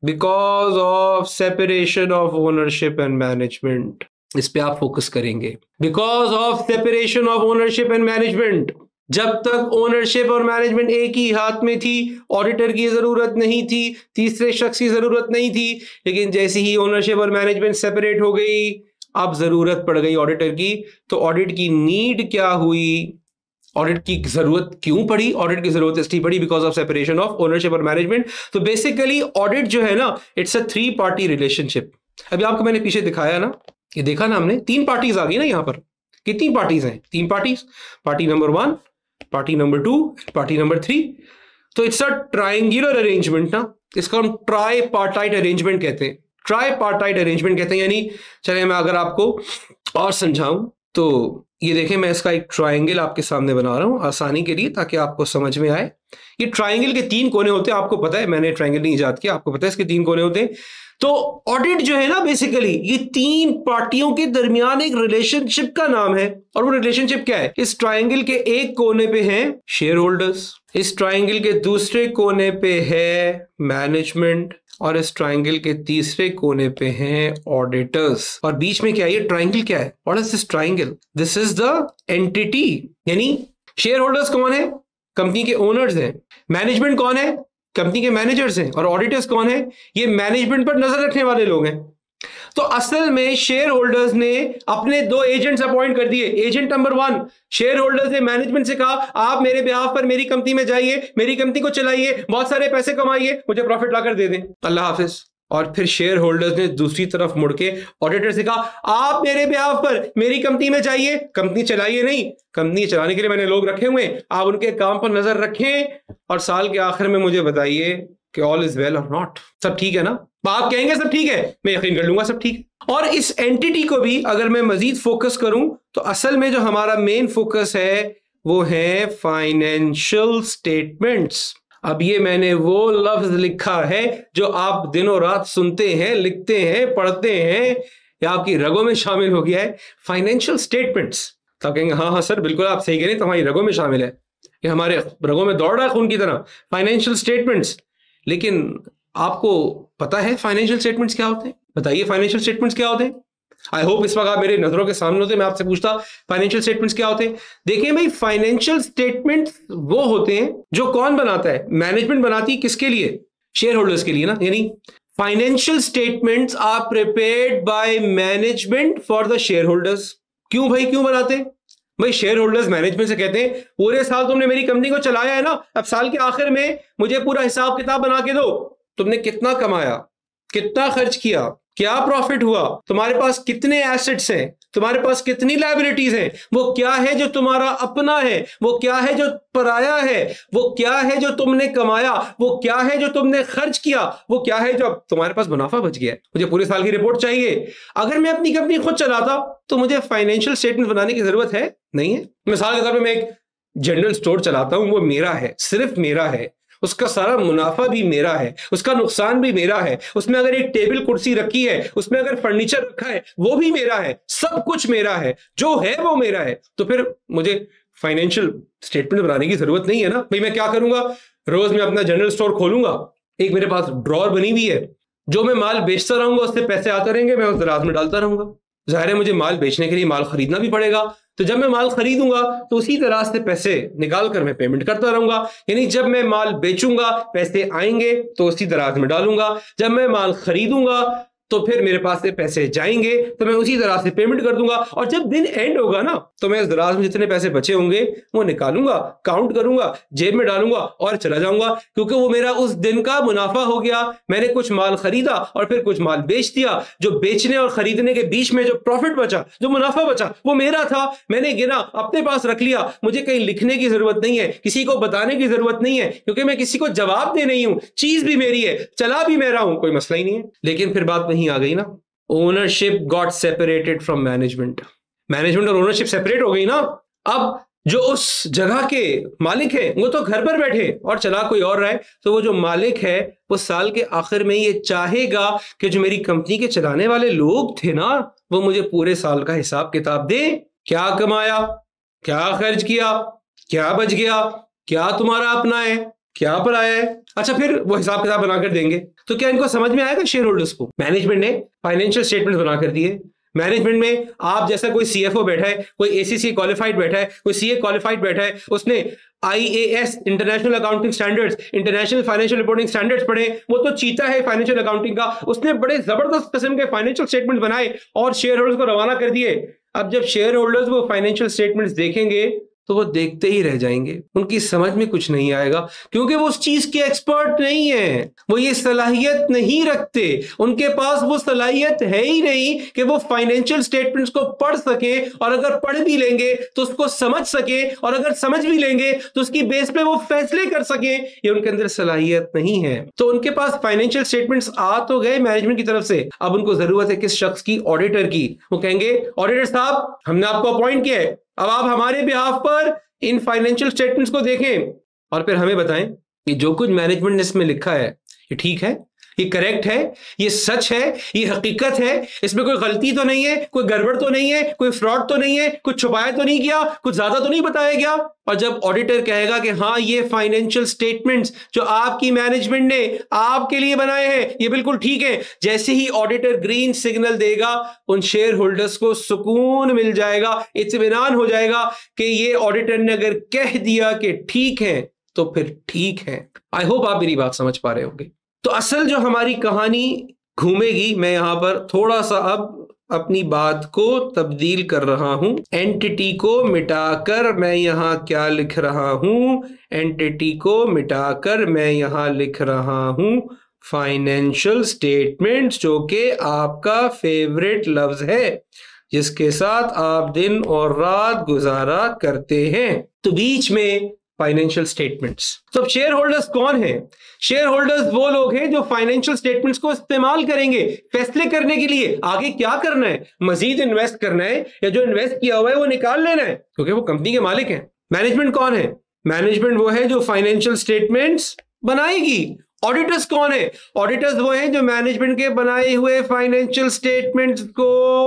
because of separation of ownership and management. इस पे आप फोकस करेंगे। Because of separation of ownership and management, जब तक ओनरशिप और मैनेजमेंट एक ही हाथ में थी, ऑडिटर की जरूरत नहीं थी, तीसरे शख्स की जरूरत नहीं थी। लेकिन जैसे ही ओनरशिप और मैनेजमेंट सेपरेट हो गई, अब जरूरत पड़ गई ऑडिटर की। तो ऑडिट की नीड क्या हुई, ऑडिट की जरूरत क्यों पड़ी? ऑडिट की जरूरत इसलिए पड़ी because of separation of ownership और मैनेजमेंट। तो बेसिकली ऑडिट जो है ना, इट्स अ 3 पार्टी रिलेशनशिप। अभी आपको मैंने पीछे दिखाया ना, ये देखा ना हमने, 3 पार्टीज आ गई ना यहाँ पर। कितनी पार्टीज हैं? 3 parties. Party number 1, party number 2, party number 3। तो इट्स अ ट्रायंगुलर अरेंजमेंट ना, इसको हम ट्राई पार्टाइट अरेंजमेंट कहते हैं। ट्राई पार्टाइट अरेंजमेंट कहते हैं। यानी चलिए मैं अगर आपको और समझाऊं तो ये देखें, मैं इसका एक ट्रायंगल आपके सामने बना रहा हूं आसानी के लिए, ताकि आपको समझ में आए। ये ट्रायंगल के 3 कोने होते हैं, आपको पता है, मैंने ट्रायंगल नहीं ईजाद किया, आपको पता है इसके 3 कोने होते हैं। तो ऑडिट जो है ना, बेसिकली ये 3 पार्टियों के दरमियान एक रिलेशनशिप का नाम है। और वो रिलेशनशिप क्या है? इस ट्रायंगल के एक कोने पे हैं शेयर होल्डर्स, इस ट्रायंगल के दूसरे कोने पे है मैनेजमेंट, और इस ट्रायंगल के तीसरे कोने पे हैं ऑडिटर्स। और बीच में क्या है? ये ट्रायंगल क्या है? What is this triangle? This is the entity. यानी शेयर होल्डर्स कौन है? कंपनी के ओनर्स हैं। मैनेजमेंट कौन है? कंपनी के मैनेजर्स हैं। और ऑडिटर्स कौन है? ये मैनेजमेंट पर नजर रखने वाले लोग हैं। तो असल में शेयर होल्डर्स ने अपने 2 एजेंट्स अपॉइंट कर दिए। एजेंट नंबर 1, शेयर होल्डर्स ने मैनेजमेंट से कहा आप मेरे बिहाफ पर मेरी कंपनी में जाइए, मेरी कंपनी को चलाइए, बहुत सारे पैसे कमाइए, मुझे प्रॉफिट लाकर दे दें, अल्लाह हाफिज। और फिर शेयर होल्डर्स ने दूसरी तरफ मुड़ के ऑडिटर से कहा आप मेरे बिहाफ पर मेरी कंपनी में जाइए, कंपनी चलाइए नहीं, कंपनी चलाने के लिए मैंने लोग रखे हुए हैं, आप उनके काम पर नजर रखें और साल के आखिर में मुझे बताइए कि ऑल इज वेल और नॉट, सब ठीक है ना? आप कहेंगे सब ठीक है, मैं यकीन कर लूंगा सब ठीक है। और इस एंटिटी को भी अगर मैं मजीद फोकस करूं तो असल में जो हमारा मेन फोकस है वो है फाइनेंशियल स्टेटमेंट्स। अब ये मैंने वो लफ्ज लिखा है जो आप दिनों रात सुनते हैं, लिखते हैं, पढ़ते हैं, या आपकी रगों में शामिल हो गया है, फाइनेंशियल स्टेटमेंट्स। तो आप कहेंगे हाँ हाँ सर बिल्कुल आप सही कह रहे हैं, तो हमारी रगों में शामिल है, ये हमारे रगों में दौड़ रहा है खून की तरह, फाइनेंशियल स्टेटमेंट्स। लेकिन आपको पता है फाइनेंशियल स्टेटमेंट्स क्या होते हैं? बताइए फाइनेंशियल स्टेटमेंट्स क्या होते हैं? आई होप इस वक्त आप मेरे नजरों के सामने होते, मैं आपसे पूछता फाइनेंशियल स्टेटमेंट्स क्या होते हैं। देखिए भाई, फाइनेंशियल स्टेटमेंट्स वो होते हैं जो कौन बनाता है? मैनेजमेंट बनाती है। किसके लिए? शेयर होल्डर्स के लिए ना। यानी financial statements are prepared by management for the shareholders. क्यों भाई, क्यों बनाते हैं? भाई शेयर होल्डर्स मैनेजमेंट से कहते हैं पूरे साल तुमने मेरी कंपनी को चलाया है ना, अब साल के आखिर में मुझे पूरा हिसाब किताब बना के दो, तुमने कितना कमाया, कितना खर्च किया, क्या प्रॉफिट हुआ, तुम्हारे पास कितने एसेट्स हैं, तुम्हारे पास कितनी लायबिलिटीज हैं, वो क्या है जो तुम्हारा अपना है, वो क्या है जो पराया है, वो क्या है जो तुमने कमाया, वो क्या है जो तुमने खर्च किया, वो क्या है जो तुम्हारे पास मुनाफा बच गया है। मुझे पूरे साल की रिपोर्ट चाहिए। अगर मैं अपनी कंपनी खुद चलाता तो मुझे फाइनेंशियल स्टेटमेंट बनाने की जरूरत है नहीं है। मिसाल के तौर पर मैं एक जनरल स्टोर चलाता हूं वो मेरा है, सिर्फ मेरा है, उसका सारा मुनाफा भी मेरा है, उसका नुकसान भी मेरा है, उसमें अगर एक टेबल कुर्सी रखी है, उसमें अगर फर्नीचर रखा है वो भी मेरा है, सब कुछ मेरा है, जो है वो मेरा है, तो फिर मुझे फाइनेंशियल स्टेटमेंट बनाने की जरूरत नहीं है ना भाई। मैं क्या करूंगा, रोज मैं अपना जनरल स्टोर खोलूंगा, एक मेरे पास ड्रॉर बनी हुई है, जो मैं माल बेचता रहूंगा उससे पैसे आते रहेंगे, मैं उस दराज में डालता रहूंगा। जाहिर है मुझे माल बेचने के लिए माल खरीदना भी पड़ेगा, तो जब मैं माल खरीदूंगा तो उसी तरह से पैसे निकाल कर मैं पेमेंट करता रहूंगा। यानी जब मैं माल बेचूंगा पैसे आएंगे तो उसी दराज में डालूंगा, जब मैं माल खरीदूंगा तो फिर मेरे पास से पैसे जाएंगे तो मैं उसी तरह से पेमेंट कर दूंगा, और जब दिन एंड होगा ना तो मैं इस दराज में जितने पैसे बचे होंगे वो निकालूंगा, काउंट करूंगा, जेब में डालूंगा और चला जाऊंगा, क्योंकि वो मेरा उस दिन का मुनाफा हो गया। मैंने कुछ माल खरीदा और फिर कुछ माल बेच दिया, जो बेचने और खरीदने के बीच में जो प्रॉफिट बचा, जो मुनाफा बचा, वो मेरा था, मैंने गिना, अपने पास रख लिया। मुझे कहीं लिखने की जरूरत नहीं है, किसी को बताने की जरूरत नहीं है, क्योंकि मैं किसी को जवाब दे नहीं हूं, चीज भी मेरी है, चला भी मैं रहा हूं, कोई मसला ही नहीं है। लेकिन फिर बात वहीं आ गई ना, ownership got separated from management. Management और ओनरशिप सेपरेट हो गई ना। अब जो उस जगह के मालिक है वो तो घर पर बैठे और चला कोई और रहा है, तो वो जो मालिक है वो साल के आखिर में ये चाहेगा कि जो मेरी कंपनी के चलाने वाले लोग थे ना वो मुझे पूरे साल का हिसाब किताब दे, क्या कमाया, क्या खर्च किया, क्या बच गया, क्या तुम्हारा अपना है, क्या पराया है। अच्छा, फिर वो हिसाब किताब बनाकर देंगे, तो क्या इनको समझ में आएगा शेयर होल्डर्स को? मैनेजमेंट ने फाइनेंशियल स्टेटमेंट बनाकर दिए, मैनेजमेंट में आप जैसा कोई सीएफओ बैठा है, कोई एसीसी क्वालिफाइड बैठा है, कोई सीए क्वालिफाइड बैठा है, उसने IAS international accounting standards, international financial reporting standards पढ़े, वो तो चीता है फाइनेंशियल अकाउंटिंग का, उसने बड़े जबरदस्त किस्म के फाइनेंशियल स्टेटमेंट बनाए और शेयर होल्डर्स को रवाना कर दिए। अब जब शेयर होल्डर्स वो फाइनेंशियल स्टेटमेंट्स देखेंगे तो वो देखते ही रह जाएंगे, उनकी समझ में कुछ नहीं आएगा, क्योंकि वो उस चीज के एक्सपर्ट नहीं है, वो ये सलाहियत नहीं रखते, उनके पास वो सलाहियत है ही नहीं कि वो फाइनेंशियल स्टेटमेंट्स को पढ़ सके, और अगर पढ़ भी लेंगे तो उसको समझ सके, और अगर समझ भी लेंगे तो उसकी बेस पे वो फैसले कर सके, ये उनके अंदर सलाहियत नहीं है। तो उनके पास फाइनेंशियल स्टेटमेंट्स आ तो गए मैनेजमेंट की तरफ से, अब उनको जरूरत है किस शख्स की? ऑडिटर की। वो कहेंगे ऑडिटर साहब हमने आपको अपॉइंट किया है, अब आप हमारे बिहाफ पर इन फाइनेंशियल स्टेटमेंट्स को देखें और फिर हमें बताएं कि जो कुछ मैनेजमेंट ने इसमें लिखा है ये ठीक है, ये करेक्ट है, ये सच है, ये हकीकत है, इसमें कोई गलती तो नहीं है, कोई गड़बड़ तो नहीं है, कोई फ्रॉड तो नहीं है, कुछ छुपाया तो नहीं किया, कुछ ज्यादा तो नहीं बताया गया। और जब ऑडिटर कहेगा कि हाँ ये फाइनेंशियल स्टेटमेंट्स जो आपकी मैनेजमेंट ने आपके लिए बनाए हैं ये बिल्कुल ठीक है, जैसे ही ऑडिटर ग्रीन सिग्नल देगा उन शेयर होल्डर्स को सुकून मिल जाएगा, इत्मीनान हो जाएगा कि ये ऑडिटर ने अगर कह दिया कि ठीक है तो फिर ठीक है। आई होप आप मेरी बात समझ पा रहे होंगे। तो असल जो हमारी कहानी घूमेगी, मैं यहां पर थोड़ा सा अब अपनी बात को तब्दील कर रहा हूं। एंटिटी को मिटाकर मैं यहां क्या लिख रहा हूं? एंटिटी को मिटाकर मैं यहां लिख रहा हूं फाइनेंशियल स्टेटमेंट्स, जो कि आपका फेवरेट लफ्ज है, जिसके साथ आप दिन और रात गुजारा करते हैं। तो बीच में फाइनेंशियल स्टेटमेंट्स। तो शेयर होल्डर्स कौन है? शेयर होल्डर्स वो लोग हैं जो फाइनेंशियल स्टेटमेंट्स को इस्तेमाल करेंगे फैसले करने के लिए आगे क्या करना है, मजीद इन्वेस्ट करना है या जो इन्वेस्ट किया हुआ है वो निकाल लेना है, क्योंकि वो कंपनी के मालिक हैं। मैनेजमेंट कौन है? मैनेजमेंट वो है जो फाइनेंशियल स्टेटमेंट्स बनाएगी। ऑडिटर्स कौन है? ऑडिटर्स वो हैं जो मैनेजमेंट के बनाए हुए फाइनेंशियल स्टेटमेंट्स को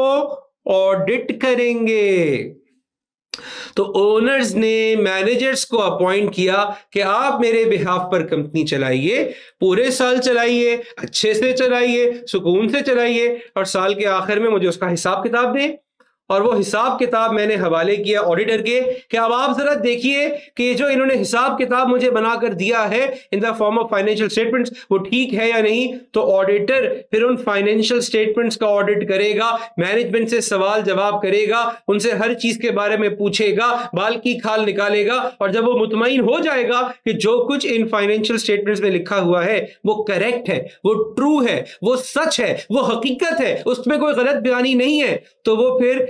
ऑडिट करेंगे। तो ओनर्स ने मैनेजर्स को अपॉइंट किया कि आप मेरे बिहाफ पर कंपनी चलाइए, पूरे साल चलाइए, अच्छे से चलाइए, सुकून से चलाइए, और साल के आखिर में मुझे उसका हिसाब किताब दें। और वो हिसाब किताब मैंने हवाले किया ऑडिटर के कि अब आप जरा देखिए कि जो इन्होंने हिसाब किताब मुझे बनाकर दिया है in the form of financial statements वो ठीक है या नहीं। तो ऑडिटर फिर उन फाइनेंशियल स्टेटमेंट्स का ऑडिट करेगा, मैनेजमेंट से सवाल जवाब करेगा, उनसे हर चीज के बारे में पूछेगा, बाल की खाल निकालेगा, और जब वो मुतमईन हो जाएगा कि जो कुछ इन फाइनेंशियल स्टेटमेंट्स में लिखा हुआ है वो करेक्ट है, वो ट्रू है, वो सच है, वो हकीकत है, उसमें कोई गलत बयानी नहीं है, तो वो फिर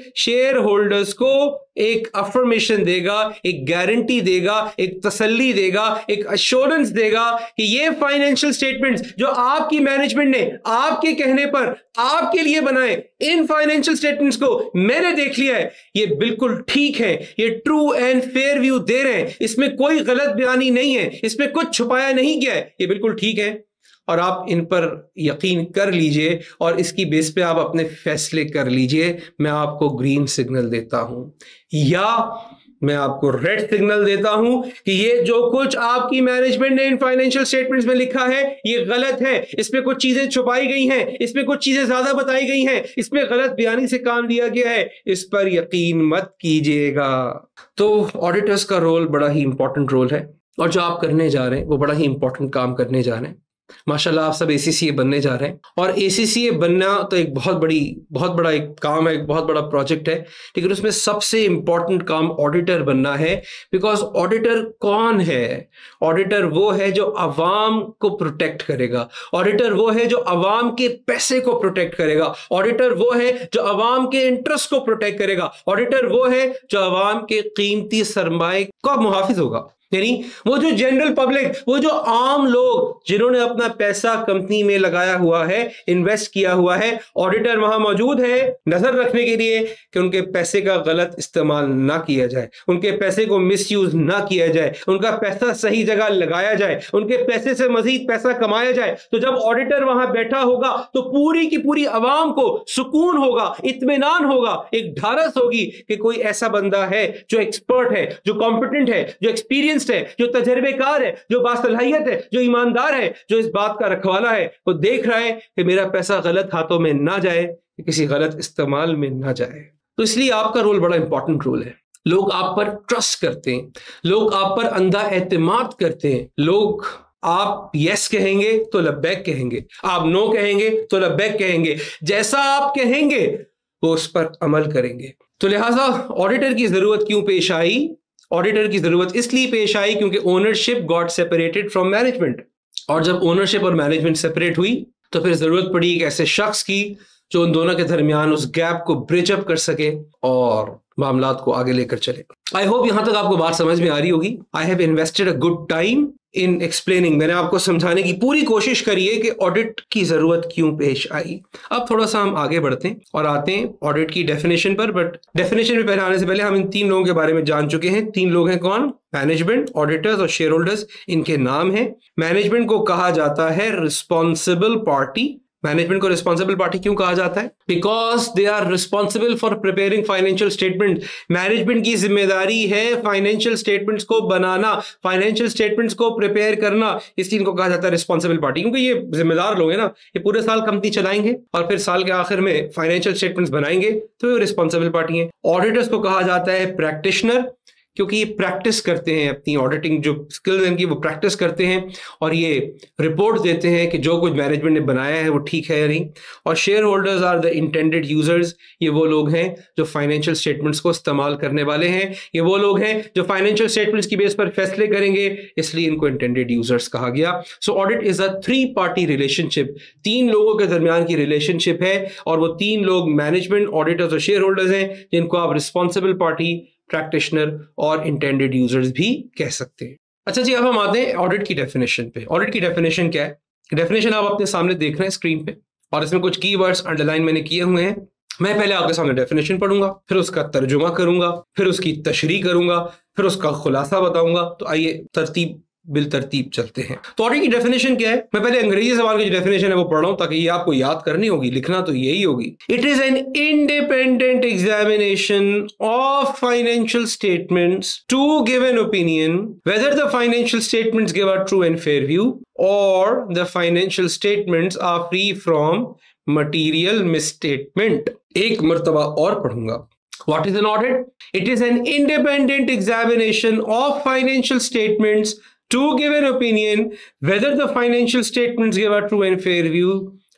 शेयर होल्डर्स को एक अफर्मेशन देगा, एक गारंटी देगा, एक तसल्ली देगा, एक अश्योरेंस देगा कि ये फाइनेंशियल स्टेटमेंट्स जो आपकी मैनेजमेंट ने आपके कहने पर आपके लिए बनाए, इन फाइनेंशियल स्टेटमेंट्स को मैंने देख लिया है, ये बिल्कुल ठीक है, ये ट्रू एंड फेयर व्यू दे रहे हैं, इसमें कोई गलत बयानी नहीं है, इसमें कुछ छुपाया नहीं गया है, ये बिल्कुल ठीक है और आप इन पर यकीन कर लीजिए और इसकी बेस पे आप अपने फैसले कर लीजिए। मैं आपको ग्रीन सिग्नल देता हूं या मैं आपको रेड सिग्नल देता हूं कि ये जो कुछ आपकी मैनेजमेंट ने इन फाइनेंशियल स्टेटमेंट्स में लिखा है ये गलत है, इसमें कुछ चीजें छुपाई गई हैं, इसमें कुछ चीजें ज्यादा बताई गई हैं, इसमें गलत बयानी से काम लिया गया है, इस पर यकीन मत कीजिएगा। तो ऑडिटर्स का रोल बड़ा ही इंपॉर्टेंट रोल है और जो आप करने जा रहे हैं वो बड़ा ही इंपॉर्टेंट काम करने जा रहे हैं। माशाल्लाह आप सब ACCA बनने जा रहे हैं और ACCA बनना तो एक बहुत बड़ा एक काम है, एक बहुत बड़ा प्रोजेक्ट है, लेकिन उसमें सबसे इंपॉर्टेंट काम ऑडिटर बनना है। बिकॉज ऑडिटर कौन है? ऑडिटर वो है जो अवाम को प्रोटेक्ट करेगा, ऑडिटर वो है जो अवाम के पैसे को प्रोटेक्ट करेगा, ऑडिटर वो है जो अवाम के इंटरेस्ट को प्रोटेक्ट करेगा, ऑडिटर वो है जो अवाम के कीमती सरमाए का मुहाफिज होगा। यानी वो जो जनरल पब्लिक, वो जो आम लोग जिन्होंने अपना पैसा कंपनी में लगाया हुआ है, इन्वेस्ट किया हुआ है, ऑडिटर वहां मौजूद है नजर रखने के लिए कि उनके पैसे का गलत इस्तेमाल ना किया जाए, उनके पैसे को मिसयूज ना किया जाए, उनका पैसा सही जगह लगाया जाए, उनके पैसे से मजीद पैसा कमाया जाए। तो जब ऑडिटर वहां बैठा होगा तो पूरी की पूरी अवाम को सुकून होगा, इत्मीनान होगा, एक ढारस होगी कि कोई ऐसा बंदा है जो एक्सपर्ट है, जो कॉम्पिटेंट है, जो एक्सपीरियंस है, जो तजर्बेकार है, जो बासलाहियत है, जो ईमानदार है, जो इस बात का रखवाला है, वो देख रहा है कि मेरा पैसा गलत हाथों में ना जाए, किसी गलत इस्तेमाल में ना जाए। तो इसलिए आपका रोल बड़ा इंपॉर्टेंट रोल है। लोग आप पर ट्रस्ट करते हैं, लोग आप पर अंधा एतमाद करते हैं, लोग आप यस कहेंगे तो लब्बैक कहेंगे, आप नो कहेंगे तो लब्बैक कहेंगे, जैसा आप कहेंगे वो उस पर अमल करेंगे। तो लिहाजा ऑडिटर की जरूरत क्यों पेश आई? ऑडिटर की जरूरत इसलिए पेश आई क्योंकि ownership got separated from management, और जब ओनरशिप और मैनेजमेंट सेपरेट हुई तो फिर जरूरत पड़ी एक ऐसे शख्स की जो उन दोनों के दरमियान उस गैप को ब्रिज अप कर सके और मामलात को आगे लेकर चले। आई होप यहां तक आपको बात समझ में आ रही होगी। I have invested a good time in explaining, मैंने आपको समझाने की पूरी कोशिश करी है कि ऑडिट की जरूरत क्यों पेश आई। अब थोड़ा सा हम आगे बढ़ते हैं और आते हैं ऑडिट की डेफिनेशन पर। बट डेफिनेशन में पहले आने से पहले हम इन तीन लोगों के बारे में जान चुके हैं। तीन लोग हैं कौन? मैनेजमेंट, ऑडिटर्स और शेयर होल्डर्स। इनके नाम है। मैनेजमेंट को कहा जाता है रिस्पॉन्सिबल पार्टी। मैनेजमेंट को रिस्पॉन्सिबल पार्टी क्यों कहा जाता है? Because they are responsible for preparing financial statement. Management की जिम्मेदारी है फाइनेंशियल स्टेटमेंट्स को बनाना, फाइनेंशियल स्टेटमेंट्स को प्रिपेयर करना, इसलिए इनको कहा जाता है रिस्पॉन्सिबल पार्टी। क्योंकि ये जिम्मेदार लोग हैं ना, ये पूरे साल कंपनी चलाएंगे और फिर साल के आखिर में फाइनेंशियल स्टेटमेंट्स बनाएंगे, तो ये रिस्पॉन्सिबल पार्टी है। ऑडिटर्स को कहा जाता है प्रैक्टिशनर, क्योंकि ये प्रैक्टिस करते हैं, अपनी ऑडिटिंग जो स्किल्स हैं इनकी वो प्रैक्टिस करते हैं और ये रिपोर्ट देते हैं कि जो कुछ मैनेजमेंट ने बनाया है वो ठीक है या नहीं। और shareholders are the intended users. ये वो लोग हैं जो फाइनेंशियल स्टेटमेंट्स को इस्तेमाल करने वाले हैं, ये वो लोग हैं जो फाइनेंशियल स्टेटमेंट्स की बेस पर फैसले करेंगे, इसलिए इनको इंटेंडेड यूजर्स कहा गया। So audit is a 3 party relationship. 3 लोगों के दरमियान की रिलेशनशिप है और वो 3 लोग मैनेजमेंट, ऑडिटर्स और शेयर होल्डर्स हैं, जिनको आप रिस्पॉन्सिबल पार्टी, प्रैक्टिशनर और इंटेंडेड यूजर्स भी कह सकते हैं। अच्छा जी, अब हम आते हैं ऑडिट की डेफिनेशन पे। ऑडिट की डेफिनेशन क्या है? डेफिनेशन आप अपने सामने देख रहे हैं स्क्रीन पे और इसमें कुछ कीवर्ड्स अंडरलाइन मैंने किए हुए हैं। मैं पहले आपके सामने डेफिनेशन पढ़ूंगा, फिर उसका तर्जुमा करूंगा, फिर उसकी तशरीह करूंगा, फिर उसका खुलासा बताऊंगा। तो आइए तरतीब बिल तरतीब चलते हैं। तो ऑडिट की डेफिनेशन क्या है? मैं पहले अंग्रेजी सवाल की जो डेफिनेशन है वो पढ़ रहा हूं ताकि ये आपको याद करनी होगी, लिखना तो यही होगी। It is an independent examination of financial statements to give an opinion whether the financial statements give a true and fair view और the financial statements are free from material misstatement. एक मर्तबा और पढ़ूंगा। What is an audit? It is an independent examination of financial statements to give an opinion whether the financial statements give a true and fair view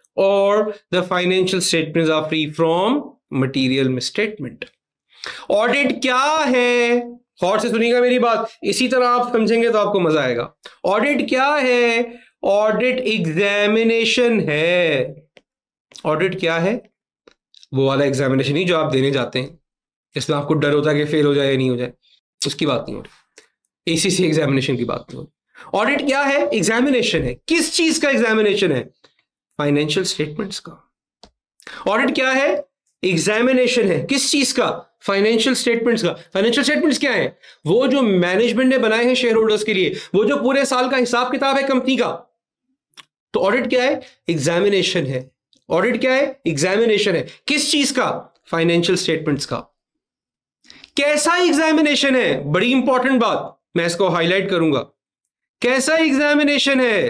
or the financial statements are free from material misstatement. Audit क्या है? गौर से सुनिएगा मेरी बात, इसी तरह आप समझेंगे तो आपको मजा आएगा। Audit क्या है? Audit एग्जामिनेशन है। Audit क्या है? वो वाला एग्जामिनेशन नहीं जो आप देने जाते हैं, इसमें आपको डर होता है कि फेल हो जाए या नहीं हो जाए, उसकी बात नहीं हो रही। एसीसी एग्जामिनेशन की बात नहीं हो रही। ऑडिट क्या है? एग्जामिनेशन है। किस चीज का एग्जामिनेशन है? फाइनेंशियल स्टेटमेंट्स का। ऑडिट क्या है? एग्जामिनेशन है। किस चीज का? फाइनेंशियल स्टेटमेंट्स का। फाइनेंशियल स्टेटमेंट्स क्या है? वो जो मैनेजमेंट ने बनाए हैं शेयर होल्डर्स के लिए, वो जो पूरे साल का हिसाब किताब है कंपनी का। तो ऑडिट क्या है? एग्जामिनेशन है। ऑडिट क्या है? एग्जामिनेशन है। किस चीज का? फाइनेंशियल स्टेटमेंट्स का। कैसा एग्जामिनेशन है? बड़ी इंपॉर्टेंट बात, मैं इसको हाईलाइट करूंगा। कैसा एग्जामिनेशन है?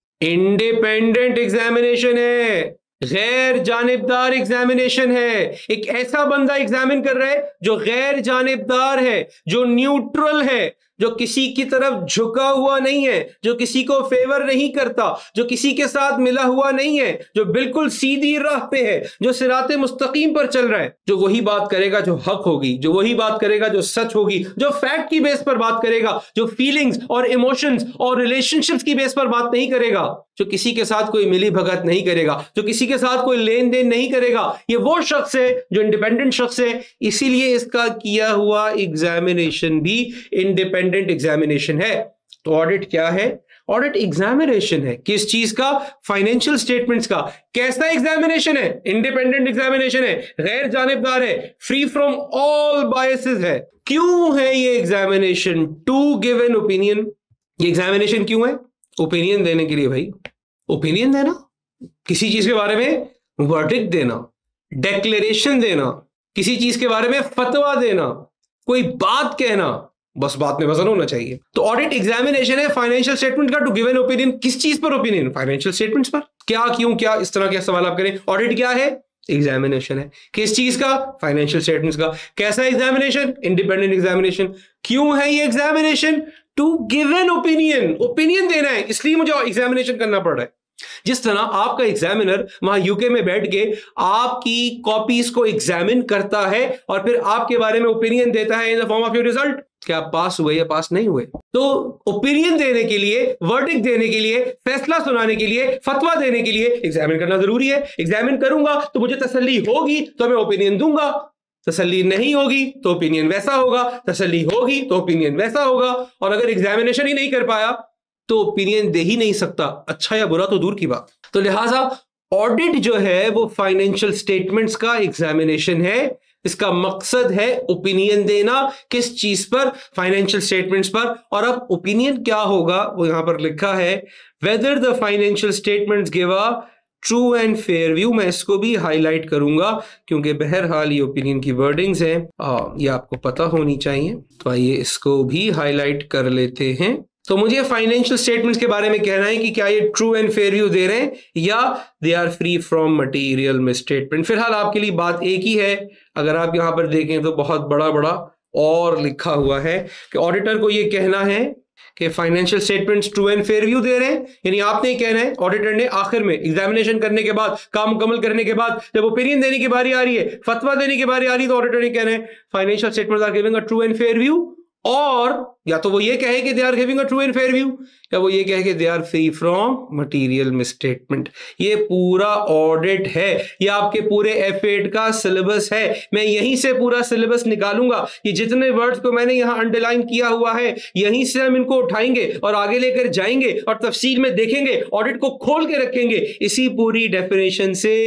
इंडिपेंडेंट एग्जामिनेशन है, गैर जानिबदार एग्जामिनेशन है। एक ऐसा बंदा एग्जामिन कर रहा है जो गैर जानिबदार है, जो न्यूट्रल है, जो किसी की तरफ झुका हुआ नहीं है, जो किसी को फेवर नहीं करता, जो किसी के साथ मिला हुआ नहीं है, जो बिल्कुल सीधी राह पे है, जो सिराते मुस्तकीम पर चल रहा है, जो वही बात करेगा जो हक होगी, जो वही बात करेगा जो सच होगी, जो फैक्ट की बेस पर बात करेगा, जो फीलिंग्स और इमोशंस और रिलेशनशिप्स की बेस पर बात नहीं करेगा, जो किसी के साथ कोई मिली भगत नहीं करेगा, जो किसी के साथ कोई लेन देन नहीं करेगा। ये वो शख्स है जो इंडिपेंडेंट शख्स है। इसीलिए इसका किया हुआ एग्जामिनेशन भी इंडिपेंडेंट एग्जामिनेशन है। तो ऑडिट क्या है? ऑडिट एग्जामिनेशन है। किस चीज का? फाइनेंशियल स्टेटमेंट्स का। कैसा एग्जामिनेशन है? इंडिपेंडेंट एग्जामिनेशन है, गैर जानिबदार है, फ्री फ्रॉम ऑल बायसेस है। क्यों है ये examination? To give an opinion. ये एग्जामिनेशन क्यों है? ओपिनियन देने के लिए भाई। ओपिनियन देना, किसी चीज के बारे में वर्डिक्ट देना, डेक्लेरेशन देना, किसी चीज के बारे में फतवा देना, कोई बात कहना, बस बात में वजन होना चाहिए। तो ऑडिट एग्जामिनेशन है फाइनेंशियल स्टेटमेंट का, टू गिव एन ओपिनियन। किस चीज पर ओपिनियन? फाइनेंशियल स्टेटमेंट्स पर। क्या, क्यों, क्या, इस तरह के सवाल आप करें। ऑडिट क्या है? एग्जामिनेशन है। किस चीज का? फाइनेंशियल स्टेटमेंट्स का। कैसा एग्जामिनेशन? Independent examination. क्यों है ये examination? To give an opinion. Opinion देना है, इसलिए मुझे एग्जामिनेशन करना पड़ रहा है। जिस तरह आपका एग्जामिनर वहां यूके में बैठ के आपकी कॉपीज को एग्जामिन करता है और फिर आपके बारे में ओपिनियन देता है in the form of your result, क्या आप पास हुए या पास नहीं हुए। तो ओपिनियन देने के लिए, वर्डिक्ट देने के लिए, फैसला सुनाने के लिए, फतवा देने के लिए एग्जामिन करना जरूरी है। एग्जामिन करूंगा तो मुझे तसल्ली होगी तो मैं ओपिनियन दूंगा, तसल्ली नहीं होगी तो ओपिनियन वैसा होगा, तसल्ली होगी तो ओपिनियन वैसा होगा। और अगर एग्जामिनेशन ही नहीं कर पाया तो ओपिनियन दे ही नहीं सकता, अच्छा या बुरा तो दूर की बात। तो लिहाजा ऑडिट जो है वो फाइनेंशियल स्टेटमेंट्स का एग्जामिनेशन है। इसका मकसद है ओपिनियन देना। किस चीज पर? फाइनेंशियल स्टेटमेंट्स पर। और अब ओपिनियन क्या होगा वो यहां पर लिखा है, whether the financial statements give a true and fair view. मैं इसको भी हाईलाइट करूंगा क्योंकि बहरहाल ये ओपिनियन की वर्डिंग्स हैं, ये आपको पता होनी चाहिए। तो आइए इसको भी हाईलाइट कर लेते हैं। तो मुझे फाइनेंशियल स्टेटमेंट्स के बारे में कहना है कि क्या ये ट्रू एंड फेयर व्यू दे रहे हैं या they are free from material misstatement. फिलहाल आपके लिए बात एक ही है। अगर आप यहां पर देखें तो बहुत बड़ा बड़ा और लिखा हुआ है कि ऑडिटर को ये कहना है कि financial statements true and fair view दे रहे हैं। यानी आपने कहना है, ऑडिटर ने आखिर में एग्जामिनेशन करने के बाद, काम मुकम्मल करने के बाद, जब ओपिनियन देने की बारी आ रही है, फतवा देने की बारी आ रही है, तो ऑडिटर ने कहना है financial statements are giving a true and fair view. और या तो वो ये कहे कि they are giving a true and fair view, या वो ये कहे कि they are free from material misstatement. ये पूरा ऑडिट है, ये आपके पूरे F8 का सिलेबस है। मैं यहीं से पूरा सिलेबस निकालूंगा। ये जितने वर्ड्स को मैंने यहां अंडरलाइन किया हुआ है, यहीं से हम इनको उठाएंगे और आगे लेकर जाएंगे और तफसील में देखेंगे, ऑडिट को खोल के रखेंगे। इसी पूरी डेफिनेशन से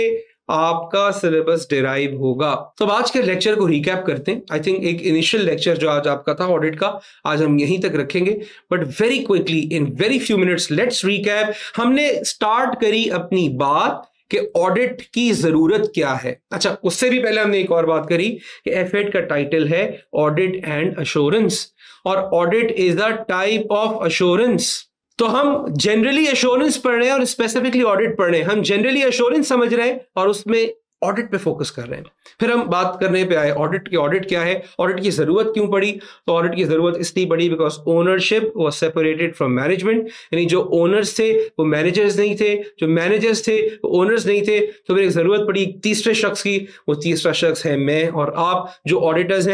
आपका सिलेबस डिराइव होगा। तो आज के लेक्चर को रिकैप करते हैं। आई थिंक एक इनिशियल लेक्चर जो आज आपका था ऑडिट का, आज हम यहीं तक रखेंगे, but very quickly in very few minutes let's recap. हमने स्टार्ट करी अपनी बात कि ऑडिट की जरूरत क्या है। अच्छा, उससे भी पहले हमने एक और बात करी कि F8 का टाइटल है ऑडिट एंड अश्योरेंस, और audit is a type of assurance. तो हम जनरली एश्योरेंस पढ़ रहे हैं और स्पेसिफिकली ऑडिट पढ़ रहे हैं। हम जनरली एश्योरेंस समझ रहे हैं और उसमें ऑडिट पे फोकस कर रहे हैं। फिर हम बात करने पे आए ऑडिट की। ऑडिट क्या है, ऑडिट की जरूरत क्यों पड़ी? तो ऑडिट की जरूरत इसलिए पड़ी because ownership was separated from management. यानी जो ओनर्स थे वो मैनेजर्स नहीं थे, जो मैनेजर्स थे वो ओनर्स नहीं थे। तो फिर एक जरूरत पड़ी तीसरे शख्स की। वो तीसरा शख्स है मैं और आप जो ऑडिटर्स हैं।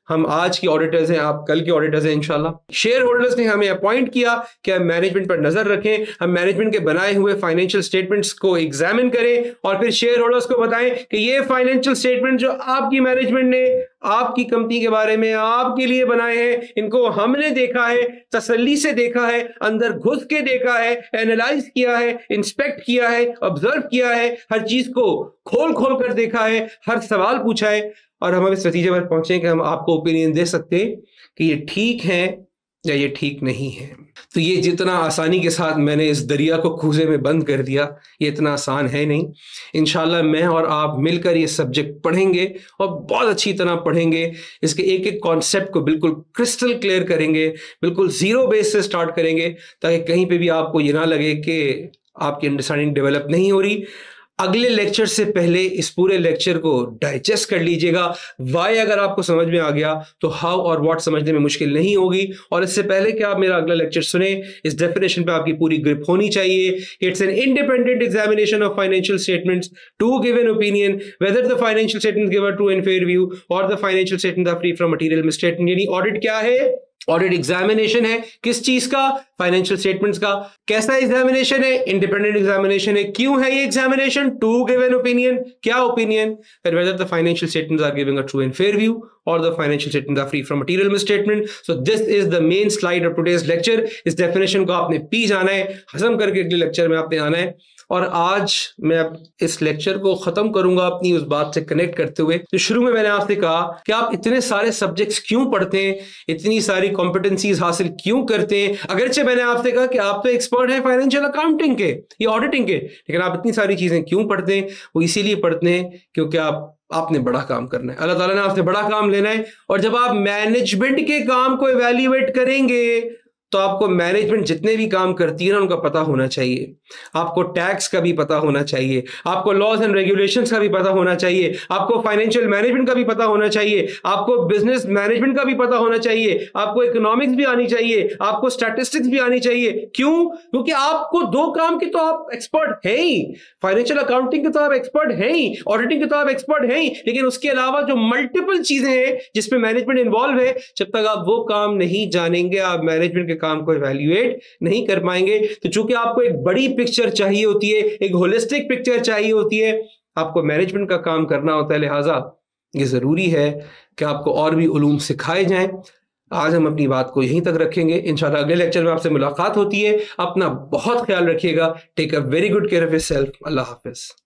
हम आज की ऑडिटर्स हैं, आप कल के ऑडिटर्स हैं इंशाल्लाह। शेयर होल्डर्स ने हमें अपॉइंट किया कि हम मैनेजमेंट पर नजर रखें, हम मैनेजमेंट के बनाए हुए फाइनेंशियल स्टेटमेंट्स को एग्जामिन करें और फिर शेयर होल्डर्स को बताएं कि ये फाइनेंशियल स्टेटमेंट जो आपकी मैनेजमेंट ने आपकी कंपनी के बारे में आपके लिए बनाए हैं, इनको हमने देखा है, तसल्ली से देखा है, अंदर घुस के देखा है, एनालाइज किया है, इंस्पेक्ट किया है, ऑब्जर्व किया है, हर चीज को खोल खोल कर देखा है, हर सवाल पूछा है और हम इस नतीजे पर पहुंचे कि हम आपको ओपिनियन दे सकते हैं कि ये ठीक है या ये ठीक नहीं है। तो ये जितना आसानी के साथ मैंने इस दरिया को खूजे में बंद कर दिया, ये इतना आसान है नहीं। इंशाल्लाह मैं और आप मिलकर ये सब्जेक्ट पढ़ेंगे और बहुत अच्छी तरह पढ़ेंगे, इसके एक एक कॉन्सेप्ट को बिल्कुल क्रिस्टल क्लियर करेंगे, बिल्कुल जीरो बेस से स्टार्ट करेंगे ताकि कहीं पे भी आपको ये ना लगे कि आपकी अंडरस्टैंडिंग डेवलप नहीं हो रही। अगले लेक्चर से पहले इस पूरे लेक्चर को डाइजेस्ट कर लीजिएगा। वाई अगर आपको समझ में आ गया तो हाउ और व्हाट समझने में मुश्किल नहीं होगी। और इससे पहले कि आप मेरा अगला लेक्चर सुने, इस डेफिनेशन पे आपकी पूरी ग्रिप होनी चाहिए। It's an independent examination of financial statements to give an opinion whether the financial statements give a true and fair view और the financial statements are free from material misstatement. यानी ऑडिट क्या है? ऑडिट एग्जामिनेशन है। किस चीज का? फाइनेंशियल स्टेटमेंट्स का। कैसा एग्जामिनेशन है? इंडिपेंडेंट एग्जामिनेशन है। क्यों है ये examination? To give an opinion. क्या opinion? Whether the financial statements are giving a true and fair view और the financial statements are free from material misstatement. So this is the main slide of today's lecture. इस डेफिनेशन को आपने पी जाना है, हजम करके अगले लेक्चर में आपने आना है। और आज मैं अब इस लेक्चर को खत्म करूंगा अपनी उस बात से कनेक्ट करते हुए तो शुरू में मैंने आपसे कहा कि आप इतने सारे सब्जेक्ट्स क्यों पढ़ते हैं, इतनी सारी कॉम्पिटेंसीज हासिल क्यों करते हैं। अगरचे मैंने आपसे कहा कि आप तो एक्सपर्ट हैं फाइनेंशियल अकाउंटिंग के या ऑडिटिंग के, लेकिन आप इतनी सारी चीजें क्यों पढ़ते हैं? वो इसीलिए पढ़ते हैं क्योंकि आपने बड़ा काम करना है, अल्लाह ताला ने आपसे बड़ा काम लेना है। और जब आप मैनेजमेंट के काम को इवैल्यूएट करेंगे तो आपको मैनेजमेंट जितने भी काम करती है ना उनका पता होना चाहिए, आपको टैक्स का भी पता होना चाहिए, आपको लॉज एंड रेगुलेशंस का भी पता होना चाहिए, आपको फाइनेंशियल मैनेजमेंट का भी पता होना चाहिए, आपको बिजनेस मैनेजमेंट का भी पता होना चाहिए, आपको इकोनॉमिक्स भी आनी चाहिए, आपको स्टैटिस्टिक्स भी आनी चाहिए। क्यों? क्योंकि आपको दो काम की तो आप एक्सपर्ट हैं ही, फाइनेंशियल अकाउंटिंग के तो आप एक्सपर्ट हैं ही, ऑडिटिंग के तो आप एक्सपर्ट हैं ही, लेकिन उसके अलावा जो मल्टीपल चीजें हैं जिसमें मैनेजमेंट इन्वॉल्व है, जब तक आप वो काम नहीं जानेंगे आप मैनेजमेंट के काम को इवैल्यूएट नहीं कर पाएंगे। तो चूंकि आपको एक बड़ी पिक्चर चाहिए होती है, एक होलिस्टिक पिक्चर चाहिए होती है, आपको मैनेजमेंट का काम करना होता है, लिहाजा ये जरूरी है कि आपको और भी उलूम सिखाए जाएं। आज हम अपनी बात को यहीं तक रखेंगे। इंशाल्लाह अगले लेक्चर में आपसे मुलाकात होती है। अपना बहुत ख्याल रखिएगा। Take a very good care of yourself. अल्लाह हाफिज।